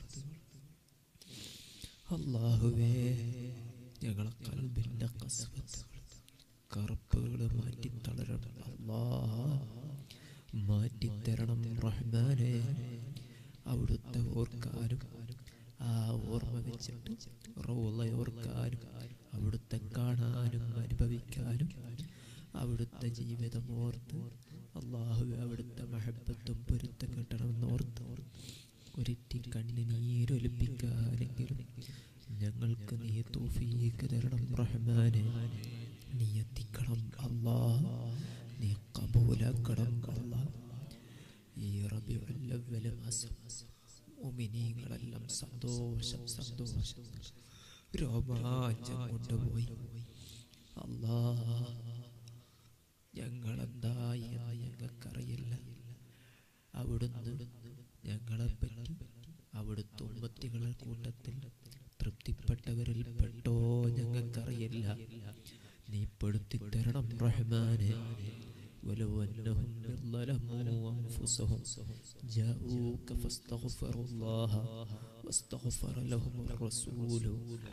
അല്ലാഹുവേ, ഞങ്ങളെ ഖൽബിന്റെ ഖസ്വത്തുകൾ കറുപ്പുകൾ മാറ്റിത്തളരണം അല്ലാഹ്. മാറ്റിത്തരണം റഹ്മാനെ. അവിടുത്തെ ഓർക്കാനും ആ ഓർമ്മ വെച്ചിട്ട് റൗള ഓർക്കാനും അവിടുത്തെ കാണാനും അനുഭവിക്കാനും അവിടുത്തെ ജീവിതം ഓർത്ത് അല്ലാഹു അവിടുത്തെ മഹബ്ബത്തും പൊരുത്തം കിട്ടണമെന്നോർത്ത് ഒരിറ്റി കണ്ണിനീരൊലിപ്പിക്കാനെങ്കിലും ഞങ്ങൾക്ക് നീ തൗഫീഖ് തരണം റഹ്മാനെ. നീ എത്തിക്കണം അല്ലാഹ്. നീ കബൂലാക്കണം അല്ലാഹ്. ഈ റബീഉൽ അവ്വൽ മാസം മുഅ്മിനീങ്ങളെല്ലാം സന്തോഷം സന്തോഷം രോമാഞ്ചം കൊണ്ടുപോയി അല്ലാഹ്. ഞങ്ങളെന്തായി എന്ന് ഞങ്ങൾക്കറിയില്ല. അവിടുന്ന് ഞങ്ങളെപ്പറ്റി അവിടുത്തെ ഉമ്മത്തികളുടെ കൂട്ടത്തിൽ തൃപ്തിപ്പെട്ടവരിൽ പെട്ടോ ഞങ്ങൾക്കറിയില്ല. നീ പെടുത്തിത്തരണം റഹ്മാനെ. ولو أنهم ظلموا أنفسهم جاءوك فاستغفروا الله واستغفر لهم الرسول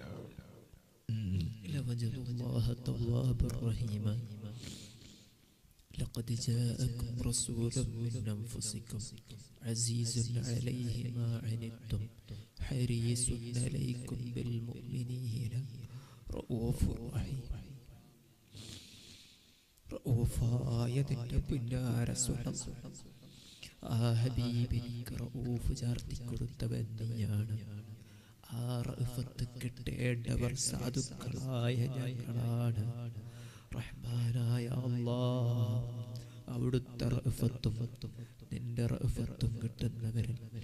لوجدوا الله توابا رحيما. لقد جاءكم رسول من أنفسكم عزيز عليه ما عنتم حريص عليكم بالمؤمنين رؤوف رحيم. റഊഫായതിന്റെ പുന്നാര സ്വല്ലല്ലാഹു ആ ഹബീബിനിക്ക് റഊഫ് ചാർത്തി കൊടുത്തവൻ നീയാണ്. ആ റഅഫത്ത് കിട്ടേണ്ടവർ സാധുക്കളായ ഞങ്ങളാണ്. റഹ്മാനായ അല്ലാഹ്, അവിടുത്തെ റഅഫത്തും നിന്റെ റഅഫത്തും കിട്ടുന്നവരിൽ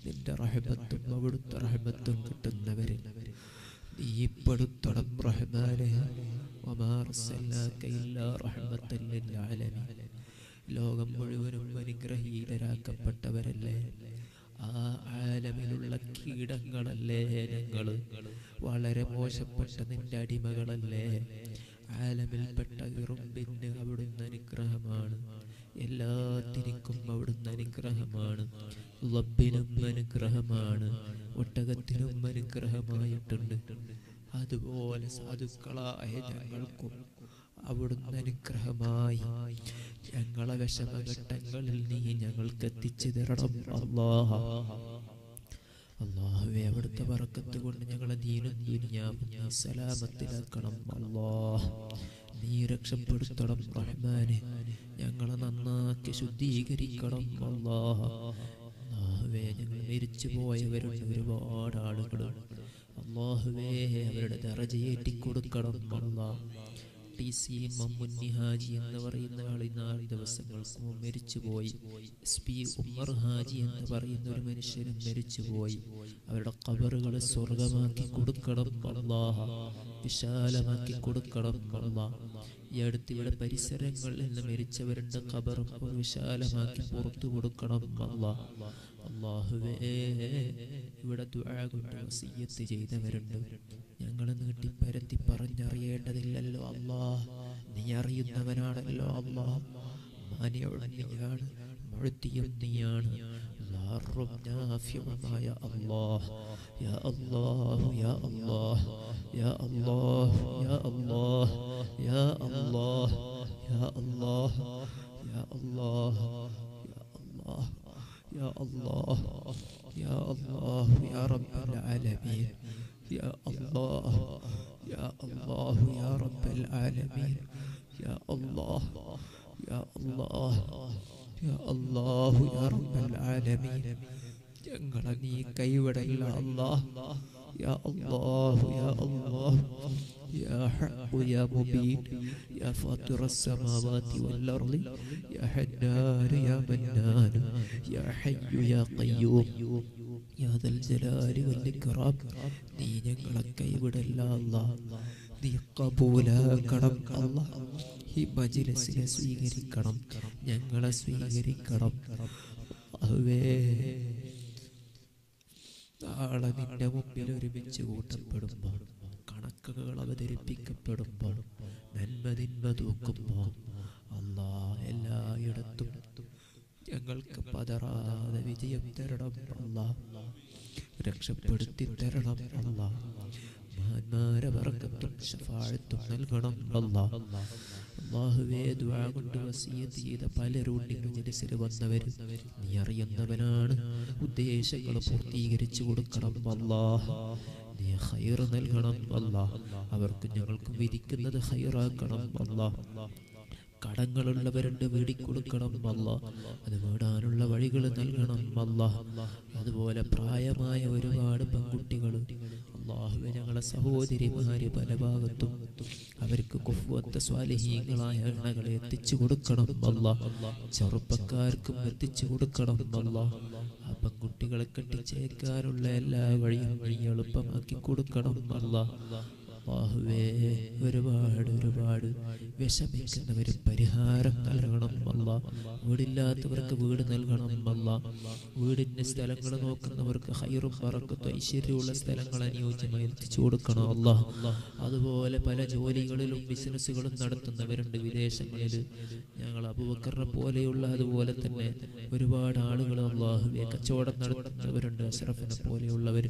നിന്റെ റഹ്മത്തും അവിടുത്തെ റഹ്മത്തും കിട്ടുന്നവരിൽ നീ പെടുത്തണം റഹ്മാനെ. വമാ അർസൽനാക ഇല്ലാ റഹ്മത്തൻ ലിൽ ആലമീൻ. ലോകം മുഴുവനും അനുഗ്രഹീതരാക്കപ്പെട്ടവരല്ലേ, ആ ആലമിലുള്ള കീടങ്ങളല്ലേ ഞങ്ങള്, വളരെ മോശപ്പെട്ട നിന്റെ അടിമകളല്ലേ. ആലമിൽപ്പെട്ട ഇറുമ്പിന് അവിടുന്ന് അനുഗ്രഹമാണ്, എല്ലാത്തിനും അവിടുന്ന് അനുഗ്രഹമാണ്, റബ്ബിനും അനുഗ്രഹമാണ്, ഒട്ടകത്തിനും അനുഗ്രഹമായിട്ടുണ്ട്. അതുപോലെ സാധുക്കളായ ഞങ്ങൾക്കും അവിടുന്ന് അനുഗ്രഹമായി ഞങ്ങളെ വിഷമഘട്ടങ്ങളിൽ നീ ഞങ്ങൾക്ക് എത്തിച്ചു തരണം അല്ലാഹ്. അല്ലാഹുവേ, അവിടുത്തെ ബറക്കത്ത് കൊണ്ട് ഞങ്ങളെ ദീനും ദുനിയാവും നീ സലാമത്തിലാക്കണം അല്ലാഹ്. നീ രക്ഷപ്പെടുത്തണം റഹ്മാനെ, ഞങ്ങളെ നന്നാക്കി ശുദ്ധീകരിക്കണം അല്ലാഹ്. അല്ലാഹുവേ, ഞങ്ങൾ മരിച്ചു പോയവരുണ്ട് ഒരുപാട് ആളുകൾ. അല്ലാഹുവേ, അവരുടെ ദറജയേറ്റി കൊടുക്കണം അല്ലാഹ്. ടി സി മമ്മുന്നി ഹാജി എന്ന് പറയുന്ന ആൾ നാല് ദിവസങ്ങൾക്ക് മുമ്പ് മരിച്ചുപോയി. എസ് പി ഉമർ ഹാജി എന്ന് പറയുന്ന ഒരു മനുഷ്യനും മരിച്ചുപോയി. അവരുടെ ഖബറുകൾ സ്വർഗമാക്കി കൊടുക്കണം അല്ലാഹ്, വിശാലമാക്കി കൊടുക്കണം അല്ലാഹ്. ഈ അടുത്ത് ഇവിടെ പരിസരങ്ങളിൽ നിന്ന് മരിച്ചവരുടെ ഖബറും വിശാലമാക്കി പുറത്തു കൊടുക്കണം അല്ലാഹ്. അല്ലാഹുവേ, ഇവിടെ ദുആ കൊണ്ട് വസിയ്യത്ത് ചെയ്തവരുണ്ട്, ഞങ്ങൾ നീട്ടി പരത്തി പറഞ്ഞറിയേണ്ടതില്ലല്ലോ അല്ലാഹ്. നീ അറിയുന്നവനാണല്ലോ അല്ലാഹ്. മാനിഉൻ നീയാണ്, മുഅ്തിയും നീയാണ്, ളാറും നാഫിഉമായ അല്ലാഹ്. യാ അല്ലാഹ് യാ അല്ലാഹ് യാ അല്ലാഹ് യാ അല്ലാഹ് യാ അല്ലാഹ് യാ അല്ലാഹ് യാ അല്ലാഹ് യാ അല്ലാഹ് യാ അല്ലാഹ് യാ റബ്ബൽ ആലമീൻ. يا الله يا الله يا رب العالمين. يا الله يا الله يا الله يا رب العالمين. ഞങ്ങളെ നീ കൈവിടല്ല അല്ലാഹ്. يا الله يا الله يا حق يا مبين يا فاطر السماوات والأرض يا حنان يا منان يا حي يا قيوم يا ذا الجلال والإكرام. നീ ഞങ്ങളെ കൈവിടല്ല അല്ലാഹ്. നീ ഖബൂലാക്കണം അല്ലാഹ്. ഈ മജ്‌ലിസിനെ സ്വീകരിക്കണം, ഞങ്ങളെ സ്വീകരിക്കണം അല്ലാഹുവേ. നാളെ നിന്റെ മുമ്പിൽ ഒരുമിച്ച് കൂട്ടപ്പെടുമ്പോൾ, കണക്കുകൾ അവതരിപ്പിക്കപ്പെടുമ്പോൾ, നന്മ തിന്മ തൂക്കുമ്പോൾ അല്ലാഹ് എല്ലായിടത്തും ഞങ്ങൾക്ക് പതറാതെ വിജയം തരണം അല്ലാഹ്, രക്ഷപ്പെടുത്തി തരണം അല്ലാഹ്. മഹാന്മാരെ ബറക്കത്തും ശഫാഅത്തും നൽകണം അല്ലാഹ്. അല്ലാഹുവേ, ദുആ കൊണ്ട് വസിയ്യത്ത് ചെയ്ത പലരും മജ്‌ലിസിൽ വന്നവർ നീ അറിയുന്നവനാണ്, ഉദ്ദേശങ്ങൾ പൂർത്തീകരിച്ചു കൊടുക്കണം അല്ലാഹ്. നീ ഖൈർ നൽകണം അല്ലാഹ്. അവർക്ക് ഞങ്ങൾക്കും വിധിക്കുന്നത് ഖൈറാക്കണം അല്ലാഹ്. കടങ്ങളുള്ളവരുണ്ട്, വീടിക്കൊടുക്കണം അല്ലാഹ്, അത് വീടാനുള്ള വഴികൾ നൽകണം അല്ലാഹ്. അതുപോലെ പ്രായമായ ഒരുപാട് പെൺകുട്ടികൾ അല്ലാഹുവേ, ഞങ്ങളെ സഹോദരിമാര് പല ഭാഗത്തും അവർക്ക് കുഫ്വത്ത് സ്വാലിഹീങ്ങളായ എണ്ണകളെ എത്തിച്ചു കൊടുക്കണം അല്ലാഹ്. ചെറുപ്പക്കാർക്കും എത്തിച്ചു കൊടുക്കണം അല്ലാഹ്. ആ പെൺകുട്ടികളെ കെട്ടിച്ചേക്കാനുള്ള എല്ലാ വഴിയും വഴി എളുപ്പമാക്കി കൊടുക്കണം അല്ലാഹ്. അല്ലാഹുവേ, ഒരുപാട് ഒരുപാട് വിഷമിക്കുന്നവർ പരിഹാരം നൽകണം അല്ലാഹ്. വീടില്ലാത്തവർക്ക് വീട് നൽകണം അല്ലാഹ്. വീടിന്റെ സ്ഥലങ്ങൾ നോക്കുന്നവർക്ക് ഖൈറും ബറക്കത്തും ഐശ്വര്യമുള്ള സ്ഥലങ്ങൾ അനുയോജ്യമായി എത്തിച്ചു കൊടുക്കണം അല്ലാഹ്. അതുപോലെ പല ജോലികളിലും ബിസിനസ്സുകളും നടത്തുന്നവരുണ്ട് വിദേശങ്ങളിൽ. ഞങ്ങൾ അബൂബക്കറിനെ പോലെയുള്ള അതുപോലെ തന്നെ ഒരുപാട് ആളുകൾ അല്ലാഹുവേ കച്ചവടം നടത്തുന്നവരുണ്ട്, അഷ്റഫിനെ പോലെയുള്ളവർ.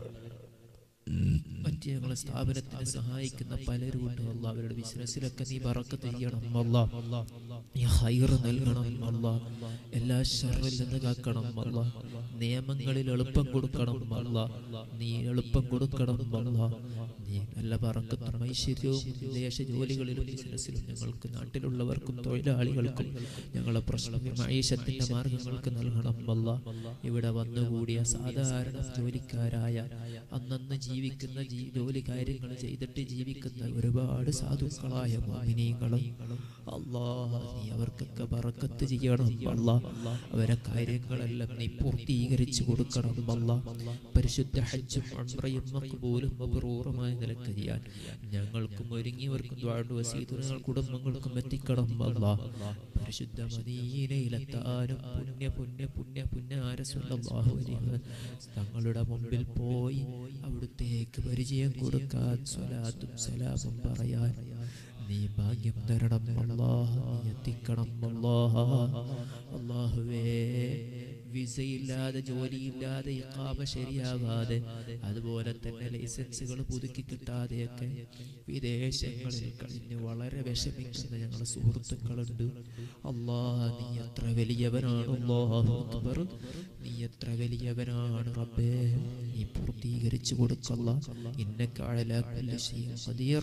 മറ്റ് ഞങ്ങളെ സ്ഥാപനത്തിനെ സഹായിക്കുന്ന പലരും ഉണ്ട് അല്ലാഹ്. അവരുടെ ബിസിനസ്സിലൊക്കെ നീ ബറക്കത്ത് ചെയ്യണം അല്ലാഹ്. നീ ഖൈർ നൽകണം അല്ലാഹ്. എല്ലാ ശർറിൽ നിന്ന് കാക്കണം അല്ലാഹ്. നിയമങ്ങളിൽ എളുപ്പം കൊടുക്കണം അല്ലാഹ്. നീ എളുപ്പം കൊടുക്കണം അല്ലാഹ്. നീ നല്ല ബറക്കത്തും ഐശ്വര്യവും വിദേശ ജോലികളിലും ബിസിനസ്സിലും ഞങ്ങൾക്ക് നാട്ടിലുള്ളവർക്കും തൊഴിലാളികൾക്കും ഞങ്ങളെ പ്രശ്നം മഈശത്തിന്റെ മാർഗങ്ങൾക്ക് നൽകണം അല്ലാഹ്. ഇവിടെ വന്നുകൂടിയ സാധാരണ ജോലിക്കാരായ അന്നന്ന് ജീവിക്കുന്ന ജോലി കാര്യങ്ങൾ ചെയ്തിട്ട് ജീവിക്കുന്ന ഒരുപാട് സാധുക്കളായ മുഅ്മിനീങ്ങളും അല്ലാഹ് നീ അവർക്കൊക്കെ ബറക്കത്ത് ചെയ്യണം അല്ലാഹ്. അവരെ കാര്യങ്ങളെല്ലാം നീ പൂർത്തീകരിച്ചു കൊടുക്കണം അല്ലാഹ്. പരിശുദ്ധ ഹജ്ജും ഉംറയും മഖ്ബൂലും മബ്റൂറുമായ നിലക്ക് ചെയ്യാൻ ഞങ്ങൾക്കും ഒരുങ്ങിയവർക്കും ദുആ വസീയത്തുകൾ കുടുംബങ്ങൾക്കും എത്തിക്കണം അല്ലാഹ്. പരിശുദ്ധ മദീനയിലെത്താനും പുണ്യ പുണ്യ പുണ്യ പുണ്യാര സ്വല്ലല്ലാഹു അലൈഹി വസല്ലം തങ്ങളുടെ മുമ്പിൽ പോയി അവിടുത്തേക്ക് പരിചയം കൊടുക്കാൻ സ്വലാത്തും സലാമും പറയാൻ നീ ഭാഗ്യം തരണം അല്ലാഹ്. നീ എത്തിക്കണം അല്ലാഹ്. അല്ലാഹുവേ വിസയില്ലാതെ ജോലിയില്ലാതെ ഇഖാമ ശരിയാകാതെ അതുപോലെ തന്നെ ലൈസൻസുകൾ പുതുക്കി കിട്ടാതെയൊക്കെ വിദേശങ്ങളിൽ കഴിഞ്ഞ് വളരെ വിഷമിക്കുന്ന ഞങ്ങളുടെ സുഹൃത്തുക്കളുണ്ട്. അല്ലാഹ് നീ എത്ര വലിയവനാണ്. അല്ലാഹു അക്ബർ. നീ എത്ര വലിയവനാണ് റബ്ബേ. നീ പൂർത്തീകരിച്ചു കൊടുക്കല്ല. ഇന്നക അലാ കുല്ലി ശൈഇൻ ഖദീർ.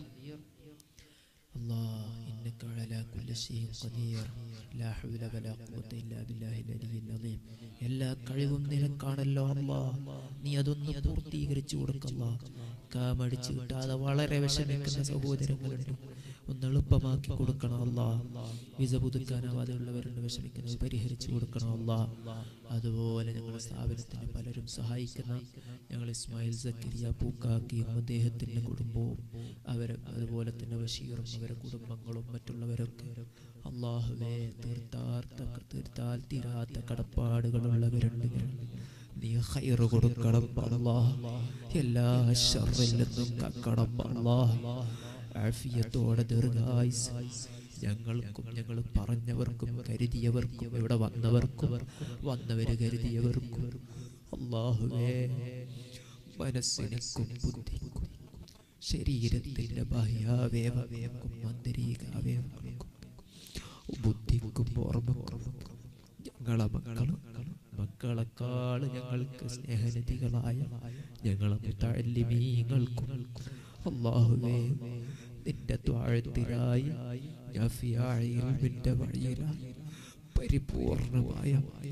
അല്ലാഹ് ഇന്നക അലാ കുല്ലി ശൈഇൻ ഖദീർ. ലാ ഹൗല വലാ ഖുവത ഇല്ലാ ബില്ലാഹിൽ അലിയിൽ അദീം. എല്ലാ കഴിവും നിനക്കാണല്ലോ അല്ലാഹ്. നീ അതൊന്ന് പൂർത്തീകരിച്ചു കൊടുക്കല്ല. കാമടിച്ചു കിട്ടാതെ വളരെ വിഷമിക്കുന്ന സഹോദരങ്ങളുണ്ട്. ഒന്ന് എളുപ്പമാക്കി കൊടുക്കണം അല്ലാഹ്. വിസ പുതുക്കാനാവാതെയുള്ളവരുണ്ട്, വിഷമിക്കുന്നത് പരിഹരിച്ചു കൊടുക്കണം അല്ലാഹ്. അതുപോലെ ഞങ്ങളുടെ സ്ഥാപനത്തിന് പലരും സഹായിക്കുന്ന ഞങ്ങൾ ഇസ്മായിൽ സക്കരിയ പൂക്കാക്കിയും അദ്ദേഹത്തിൻ്റെ കുടുംബവും അവരും അതുപോലെ തന്നെ ബഷീറും അവരുടെ കുടുംബങ്ങളും മറ്റുള്ളവരൊക്കെ അല്ലാഹുവേ തീർത്താർത്ത തീർത്താൽ തീരാത്ത കടപ്പാടുകളുള്ളവരുണ്ട്. നീ ഖൈർ കൊടുക്കണം അല്ലാഹ്. എല്ലാ ശർറിൽ നിന്നും കാക്കണം അല്ലാഹ്. ആഫിയത്തോടെ ദീർഘായുസ്സ് ഞങ്ങൾക്കും ഞങ്ങൾ പറഞ്ഞവർക്കും കരുതിയവർക്കും ഇവിടെ വന്നവർക്കും വന്നവര് കരുതിയവർക്കും അല്ലാഹുവേ മനസ്സിനും ബുദ്ധിക്കും ശരീരത്തിന്റെ ബാഹ്യാവയവങ്ങൾക്കും ആന്തരികാവയവങ്ങൾക്കും ബുദ്ധിക്കും ഓർമ്മക്കും ഞങ്ങളെ മക്കളും മക്കളെക്കാൾ ഞങ്ങൾക്ക് സ്നേഹനിധികളായ ഞങ്ങളെ മുതഅല്ലിമീങ്ങൾക്കും അല്ലാഹുവേ നിന്റെ ത്വാഴത്തിലായി ഇൽമിന്റെ വഴിയിലായി പരിപൂർണമായ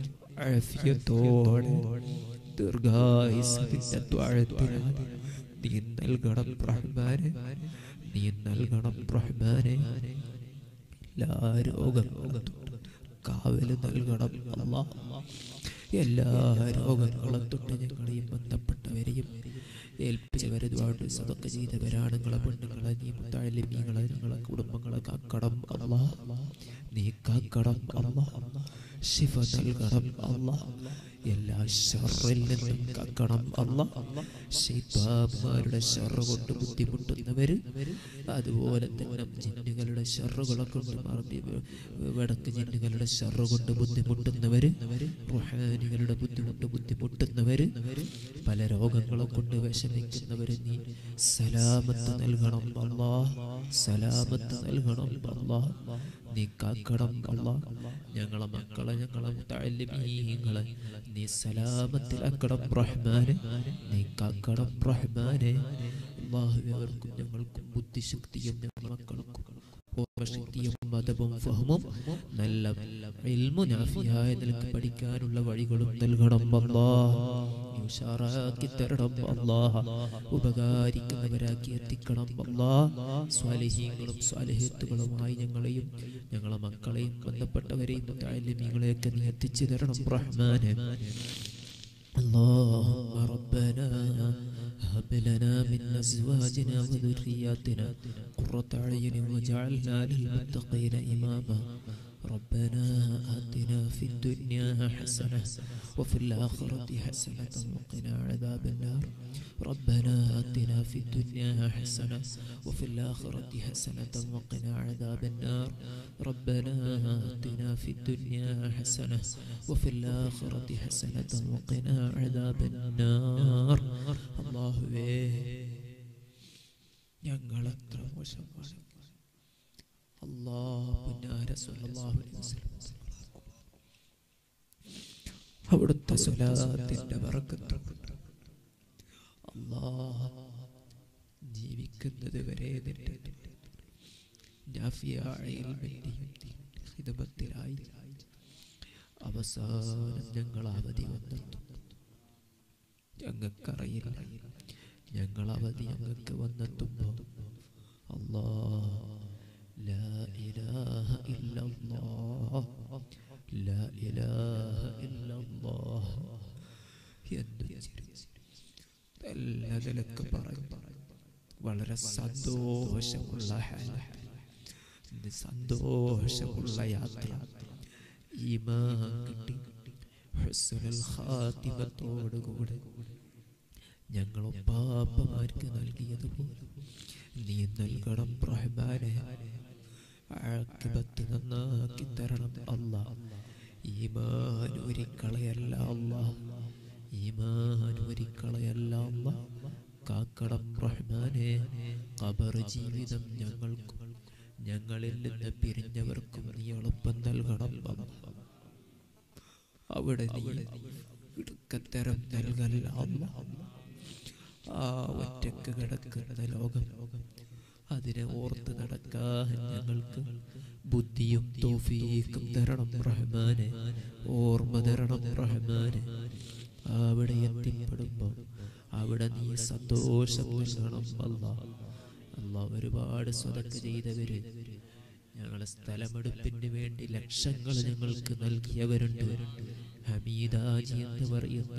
ആഫിയത്തോടെ ദീർഘായുസ്സിന്റെ ത്വാഴത്തിലായി നീ നൽകണം റഹ്മാനെ. നീ നൽകണം റഹ്മാനെ. എല്ലാ രോഗങ്ങളും കാവല് നൽകണം അല്ലാഹ്. എല്ലാ രോഗങ്ങളും തൊട്ട് ഞങ്ങളെയും ബന്ധപ്പെട്ടവരെയും ഏൽപ്പിച്ചവരെ ദ്വാര സദഖ ചെയ്തവരാണ് നിങ്ങളെ പെണ്ണുങ്ങളെ നീ മുത്തഅല്ലിമീങ്ങളെ ഞങ്ങളെ കുടുംബങ്ങളെ കാക്കണം അല്ലാഹ്. നീ കാക്കണം അല്ലാഹ്. ശിഫ നൽകണം അല്ലാഹ്. എല്ലാ ശർറിൽ നിന്നും കാക്കണം അല്ലാഹ്. ശൈത്താന്മാരുടെ ശർറ് കൊണ്ട് ബുദ്ധിമുട്ടുന്നവര് അതുപോലെ തന്നെ ജിന്നുകളുടെ ശർറുകളെ കൊണ്ട് വടക്ക് ജിന്നുകളുടെ ശർറ് കൊണ്ട് ബുദ്ധിമുട്ടുന്നവര് റുഹാനികളുടെ ബുദ്ധിമുട്ട് ബുദ്ധിമുട്ടുന്നവര് പല രോഗങ്ങളെ കൊണ്ട് വിഷമിക്കുന്നവര് നീ സലാമത്ത് നൽകണം അല്ലാഹ്. സലാമത്ത് നൽകണം അല്ലാഹ്. നീ കാക്കണം അല്ലാഹ്. ഞങ്ങളെ മക്കളെ ഞങ്ങളെ മുതഅല്ലിമീങ്ങളെ നീ സലാമത്തിലാക്കണം റഹ്മാനെ. നീ കാക്കണം റഹ്മാനെ. അല്ലാഹുവേ അവർക്കും ഞങ്ങൾക്കും ബുദ്ധിശക്തിയും ഞങ്ങളുടെ മക്കൾക്കും ഓർമ്മശക്തിയും മതവും ഫഹ്മും നല്ല ഇൽമും നാഫിയായ നിലക്ക് പഠിക്കാനുള്ള വഴികളും നൽകണം അല്ലാഹ്. ഉഷാറാക്കി തരണം അല്ലാഹ്. ഉപകാരിക്കുന്നവരാക്കി എത്തിക്കണം അല്ലാഹ്. സ്വാലിഹീങ്ങളും സ്വാലിഹത്തുകളുമായി ഞങ്ങളെയും ഞങ്ങളെ മക്കളെയും ബന്ധപ്പെട്ടവരെയും മുതഅല്ലിമീങ്ങളെയൊക്കെ നീ എത്തിച്ചു തരണം റഹ്മാനെ. اللهم ربنا هب لنا من أزواجنا وذرياتنا قرة أعين واجعلنا للمتقين إماما. ربنا آتنا في الدنيا حسنة وفي الآخرة حسنة وقنا عذاب النار. ربنا آتنا في الدنيا حسنة وفي الآخرة حسنة وقنا عذاب النار. ربنا آتنا في الدنيا حسنة وفي الآخرة حسنة وقنا عذاب النار. الله ഞങ്ങളത്ര മോശമാണ് അല്ലാഹ്. പുന്നാര സ്വല്ലല്ലാഹു അലൈഹി വസല്ലം അവിടുത്തെ സ്വലാത്തിന്റെ ബറക്കത്ത് അല്ലാഹ് ജീവിക്കുന്നത് വരെ നിന്റെ നാഫിയായ ഇൽമിന്റെയും ഖിദ്മത്തിലായി അവസാനം ഞങ്ങൾ അവധി വന്നെത്തും. ഞങ്ങൾക്കറിയില്ല ഞങ്ങൾ അവധി ഞങ്ങൾക്ക് വന്നെത്തുമ്പോൾ അല്ലാഹ് ലാ ഇലാഹ ഇല്ലല്ലാഹ് ലാ ഇലാഹ ഇല്ലല്ലാഹ് എന്ന് നല്ലതിലൊക്കെ പറഞ്ഞു വളരെ സന്തോഷമുള്ള സന്തോഷമുള്ള യാത്ര ഈമാൻ കിട്ടി ഹുസ്നുൽ ഖാതിമത്തോടുകൂടെ ഞങ്ങൾ പാപ്പമാർക്ക് നൽകിയതുപോലെ നീ നൽകണം റഹ്മാനെ. ആഖിബത്ത് നന്നാക്കി തരണം അല്ലാഹ്. ഈമാൻ ഒരിക്കളയല്ല അല്ലാഹ്, ഈമാൻ ഒരിക്കളയല്ല അല്ലാഹ്. കാക്കണം റഹ്മാനെ. ഖബർ ജീവിതം ഞങ്ങൾക്കും ഞങ്ങളിൽ നിന്ന് പിരിഞ്ഞവർക്കും നീ എളുപ്പം നൽകണം അല്ലാഹ്. അവിടെ നീ ഇടുക്കത്തരം നൽകല്ല അല്ലാഹ്. ആ ഒറ്റക്ക് കിടക്കുന്ന ലോകം അതിനെ ഓർത്ത് നടക്കാൻ ഞങ്ങൾക്ക് ബുദ്ധിയും തൗഫീഖും തരണം റഹ്മാനെ. ഓർമ്മ തരണം റഹ്മാനെ. അവിടെ എത്തിപ്പെടുമ്പോൾ അവിടെ നീ സന്തോഷം നൽകണം അല്ലാഹ്. അല്ലാഹ് ഒരുപാട് സ്വതക്ക ചെയ്തവര് ഞങ്ങളെ സ്ഥലമെടുപ്പിന് വേണ്ടി ലക്ഷങ്ങൾ ഞങ്ങൾക്ക് നൽകിയവരുണ്ട്. ഹമീദാജി എന്ന് പറയുന്ന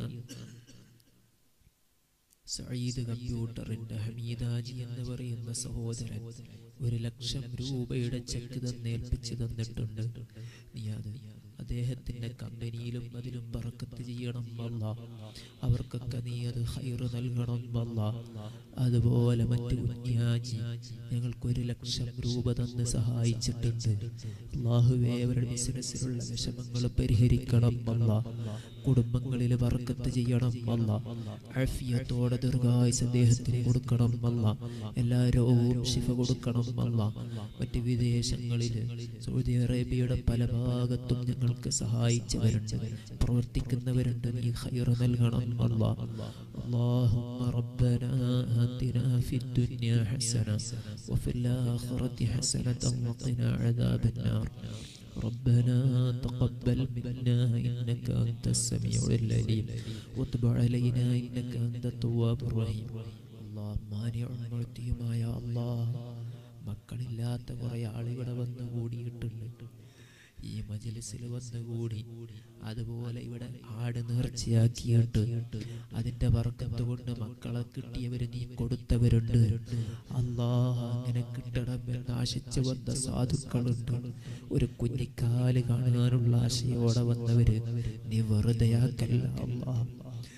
സഈദ് കമ്പ്യൂട്ടറിന്റെ ഹമീദാജി എന്ന് പറയുന്ന സഹോദരൻ ഒരു ലക്ഷം രൂപയുടെ ചെക്ക് തന്നേൽപ്പിച്ചു തന്നിട്ടുണ്ട്. നീ അത് അദ്ദേഹത്തിന്റെ കമ്പനിയിലും അതിലും ബറക്കത്ത് ചെയ്യണം അല്ലാഹ്. അവർക്കൊക്കെ നീ അത് ഖൈറ് നൽകണം അല്ലാഹ്. അതുപോലെ മറ്റു കുഞ്ഞാജി ഞങ്ങൾക്കൊരു ലക്ഷം രൂപ തന്ന് സഹായിച്ചിട്ടുണ്ട്. അല്ലാഹുവേ അവരുടെ ബിസിനസ്സിലുള്ള വിഷമങ്ങൾ പരിഹരിക്കണം അല്ലാഹ്. കുടുംബങ്ങളിൽ ബറക്കത്ത് ചെയ്യണം അല്ലാഹ്. ആഫിയത്തോടെ ദീർഘായുസ്സ് അദ്ദേഹത്തിന് കൊടുക്കണം അല്ലാഹ്. എല്ലാ രോഗവും ശിഫ കൊടുക്കണം അല്ലാഹ്. മറ്റ് വിദേശങ്ങളിൽ സൗദി അറേബ്യയുടെ പല ഭാഗത്തും ഞങ്ങൾക്ക് സഹായിച്ചവരുണ്ട്, പ്രവർത്തിക്കുന്നവരുണ്ട്. നീ ഖൈർ നൽകണം അല്ലാഹ്. اللهم ربنا آتنا في الدنيا حسنة وفي الآخرة حسنة وقنا عذاب النار. ربنا تقبل منا إنك أنت السميع العليم وتب علينا إنك أنت التواب الرحيم. الله مانع معطي ما يا الله. മക്കളില്ലാത്ത കുറെ ആളുകൾ വന്നു കൂടിയിട്ടുണ്ട്. ഈ മജ്‌ലിസിൽ വന്നുകൂടി അതുപോലെ ഇവിടെ ആട് നേർച്ചയാക്കിയിട്ട് അതിന്റെ ബർക്കത്ത് കൊണ്ട് മക്കളെ കിട്ടിയവര് നീ കൊടുത്തവരുണ്ട്. അല്ലാഹ് അങ്ങനെ കിട്ടണമെന്ന് ആശിച്ചു വന്ന സാധുക്കളുണ്ട്. ഒരു കുഞ്ഞിക്കാല് കാണാനുള്ള ആശയോടെ വന്നവര് നീ വെറുതെയാക്കല്ല അല്ലാഹ്.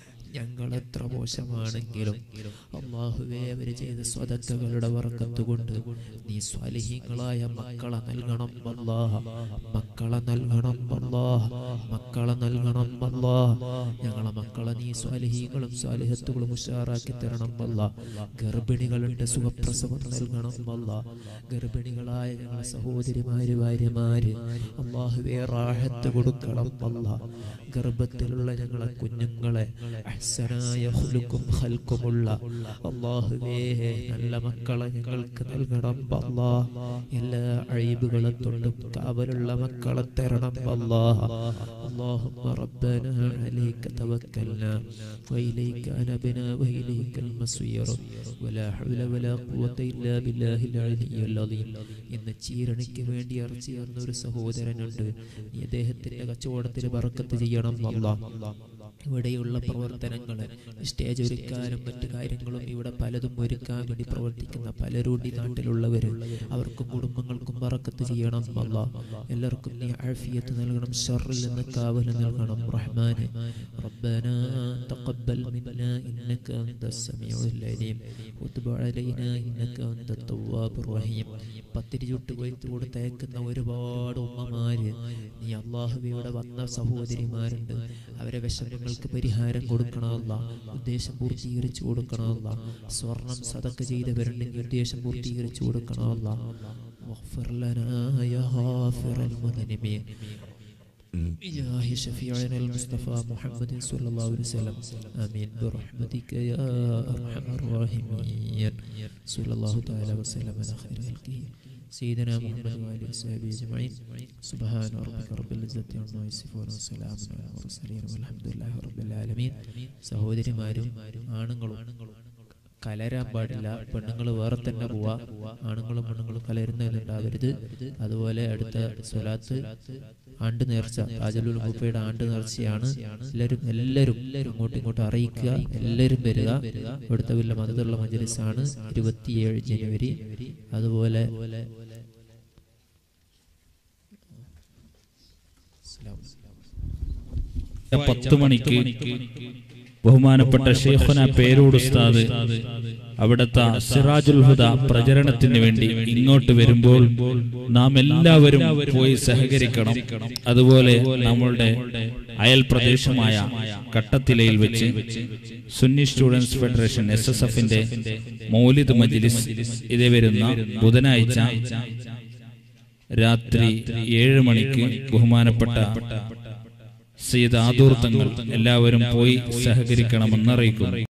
ഞങ്ങൾ എത്ര മോശമാണെങ്കിലും അല്ലാഹുവേ അവര് ചെയ്ത സ്വതക്കകളുടെ ബർക്കത്ത് കൊണ്ട് നീ സ്വാലിഹീങ്ങളായ മക്കളെ നൽകണം അല്ലാഹ്. മക്കളെ നൽകണം അല്ലാഹ്. മക്കളെ നൽകണം അല്ലാഹ്. ഞങ്ങളെ മക്കളെ നീ സ്വാലിഹീങ്ങളും സ്വാലിഹത്തുകളും ഉഷാറാക്കി തരണം അല്ലാഹ്. ഗർഭിണികളുടെ സുഖപ്രസവം നൽകണം അല്ലാഹ്. ഗർഭിണികളായ ഞങ്ങളെ സഹോദരിമാര് ഭാര്യമാര് അല്ലാഹുവേ റാഹത്ത് കൊടുക്കണം അല്ലാഹ്. ഗർഭത്തിലുള്ള ഞങ്ങളെ കുഞ്ഞുങ്ങളെ അഹ്സനായ ഖുലുഖും ഖൽഖുമുള്ള അല്ലാഹുവേ നല്ല മക്കളെ ഞങ്ങൾക്ക് നൽകണം അല്ലാഹ്. എല്ലാ അയ്ബുകളെ തൊട്ടും കാവലുള്ള മക്കളെ തരണം അല്ലാഹ്. اللهم ربنا عليك توكلنا وإليك أنبنا وإليك المصير ولا حول ولا قوة إلا بالله العلي العظيم. ഇന്ന് ചീരണിക്ക് വേണ്ടി ഇറച്ചി തന്ന ഒരു സഹോദരനുണ്ട്. നീ അദ്ദേഹത്തിന്റെ കച്ചവടത്തിൽ ബർക്കത്ത് ചെയ്യണം അല്ലാഹ്. ഇവിടെയുള്ള പ്രവർത്തനങ്ങൾ സ്റ്റേജ് ഒരുക്കാനും മറ്റു കാര്യങ്ങളും ഇവിടെ പലതും ഒരുക്കാൻ വേണ്ടി പ്രവർത്തിക്കുന്ന പലരും നാട്ടിലുള്ളവര് അവർക്കും കുടുംബങ്ങൾക്കും ബറക്കത്ത് ചെയ്യണം അല്ലാഹ്. എല്ലാവർക്കും നീ ആഫിയത്ത് നൽകണം, ശർറിൽ നിന്ന് കാവൽ നൽകണം റഹ്മാനെ. റബ്ബനാ തഖബ്ബൽ മിന്നാ ഇന്നക അൻതസ് സമീഉൽ അലീം വതുബ് അലൈനാ ഇന്നക അൻതത് തവ്വാബുർ റഹീം. പത്തിരി ചുട്ട് കൊയ്ത്ത് കൊടുത്തയക്കുന്ന ഒരുപാട് ഉമ്മമാര് നീ അല്ലാഹുവയുടെ വന്ന സഹോദരിമാരുണ്ട്. അവരെ വിഷമങ്ങൾക്ക് പരിഹാരം കൊടുക്കണം അല്ലാഹ്. ഉദ്ദേശം പൂർത്തീകരിച്ചു കൊടുക്കണം അല്ലാഹ്. സ്വർണം സദഖ ചെയ്തവരുണ്ടെങ്കിൽ ഉദ്ദേശം പൂർത്തീകരിച്ചു കൊടുക്കണം അല്ലാഹ്. വഗ്ഫിർ ലനാ യാ ഗാഫിറൽ മുദ്നിബീൻ بجاه شفيعنا المصطفى محمد صلى الله عليه وسلم آمين برحمتك يا أرحم الراحمين. صلى الله تعالى وسلم على خير خلقه سيدنا محمد وآله وصحبه أجمعين. سبحان ربك رب العزة عما يصفون وسلام على المرسلين والحمد لله رب العالمين. സഹോദരിമാരും ആണുങ്ങളും കലരാൻ പാടില്ല. പെണ്ണുങ്ങൾ വേറെ തന്നെ പോവാ. ആണുങ്ങളും പെണ്ണുങ്ങളും കലരുന്നതിലുണ്ടാവരുത്. അതുപോലെ അടുത്ത സ്വലാത്ത് ആണ്ട് നേർച്ച, താജുൽ ഉലൂമയുടെ ആണ്ട് നേർച്ചയാണ്. എല്ലാവരും എല്ലാവരും ഇങ്ങോട്ടും ഇങ്ങോട്ടും അറിയിക്കുക. എല്ലാവരും വരിക. ഇവിടുത്തെ വലിയ മതത്തുള്ള മജ്‌ലിസാണ്. ഇരുപത്തിയേഴ് ജനുവരി. അതുപോലെ പത്ത് മണിക്ക് ബഹുമാനപ്പെട്ട ശൈഖുന പേരൂർ ഉസ്താദ് അവിടുത്തെ സിറാജുൽ ഹുദ പ്രചരണത്തിന് വേണ്ടി ഇങ്ങോട്ട് വരുമ്പോൾ നാം എല്ലാവരും പോയി സഹകരിക്കണം. അതുപോലെ നമ്മളുടെ അയൽ പ്രദേശമായ കട്ടത്തിലയിൽ വെച്ച് Sunni students federation S S എഫിന്റെ മൗലിദ് മജ്‌ലിസ് ഇത് വരുന്ന ബുധനാഴ്ച രാത്രി ഏഴ് മണിക്ക് ബഹുമാനപ്പെട്ട സയ്യിദ് ആദൂർ തങ്ങൾ എല്ലാവരും പോയി സഹകരിക്കണമെന്ന് അറിയിക്കുന്നു.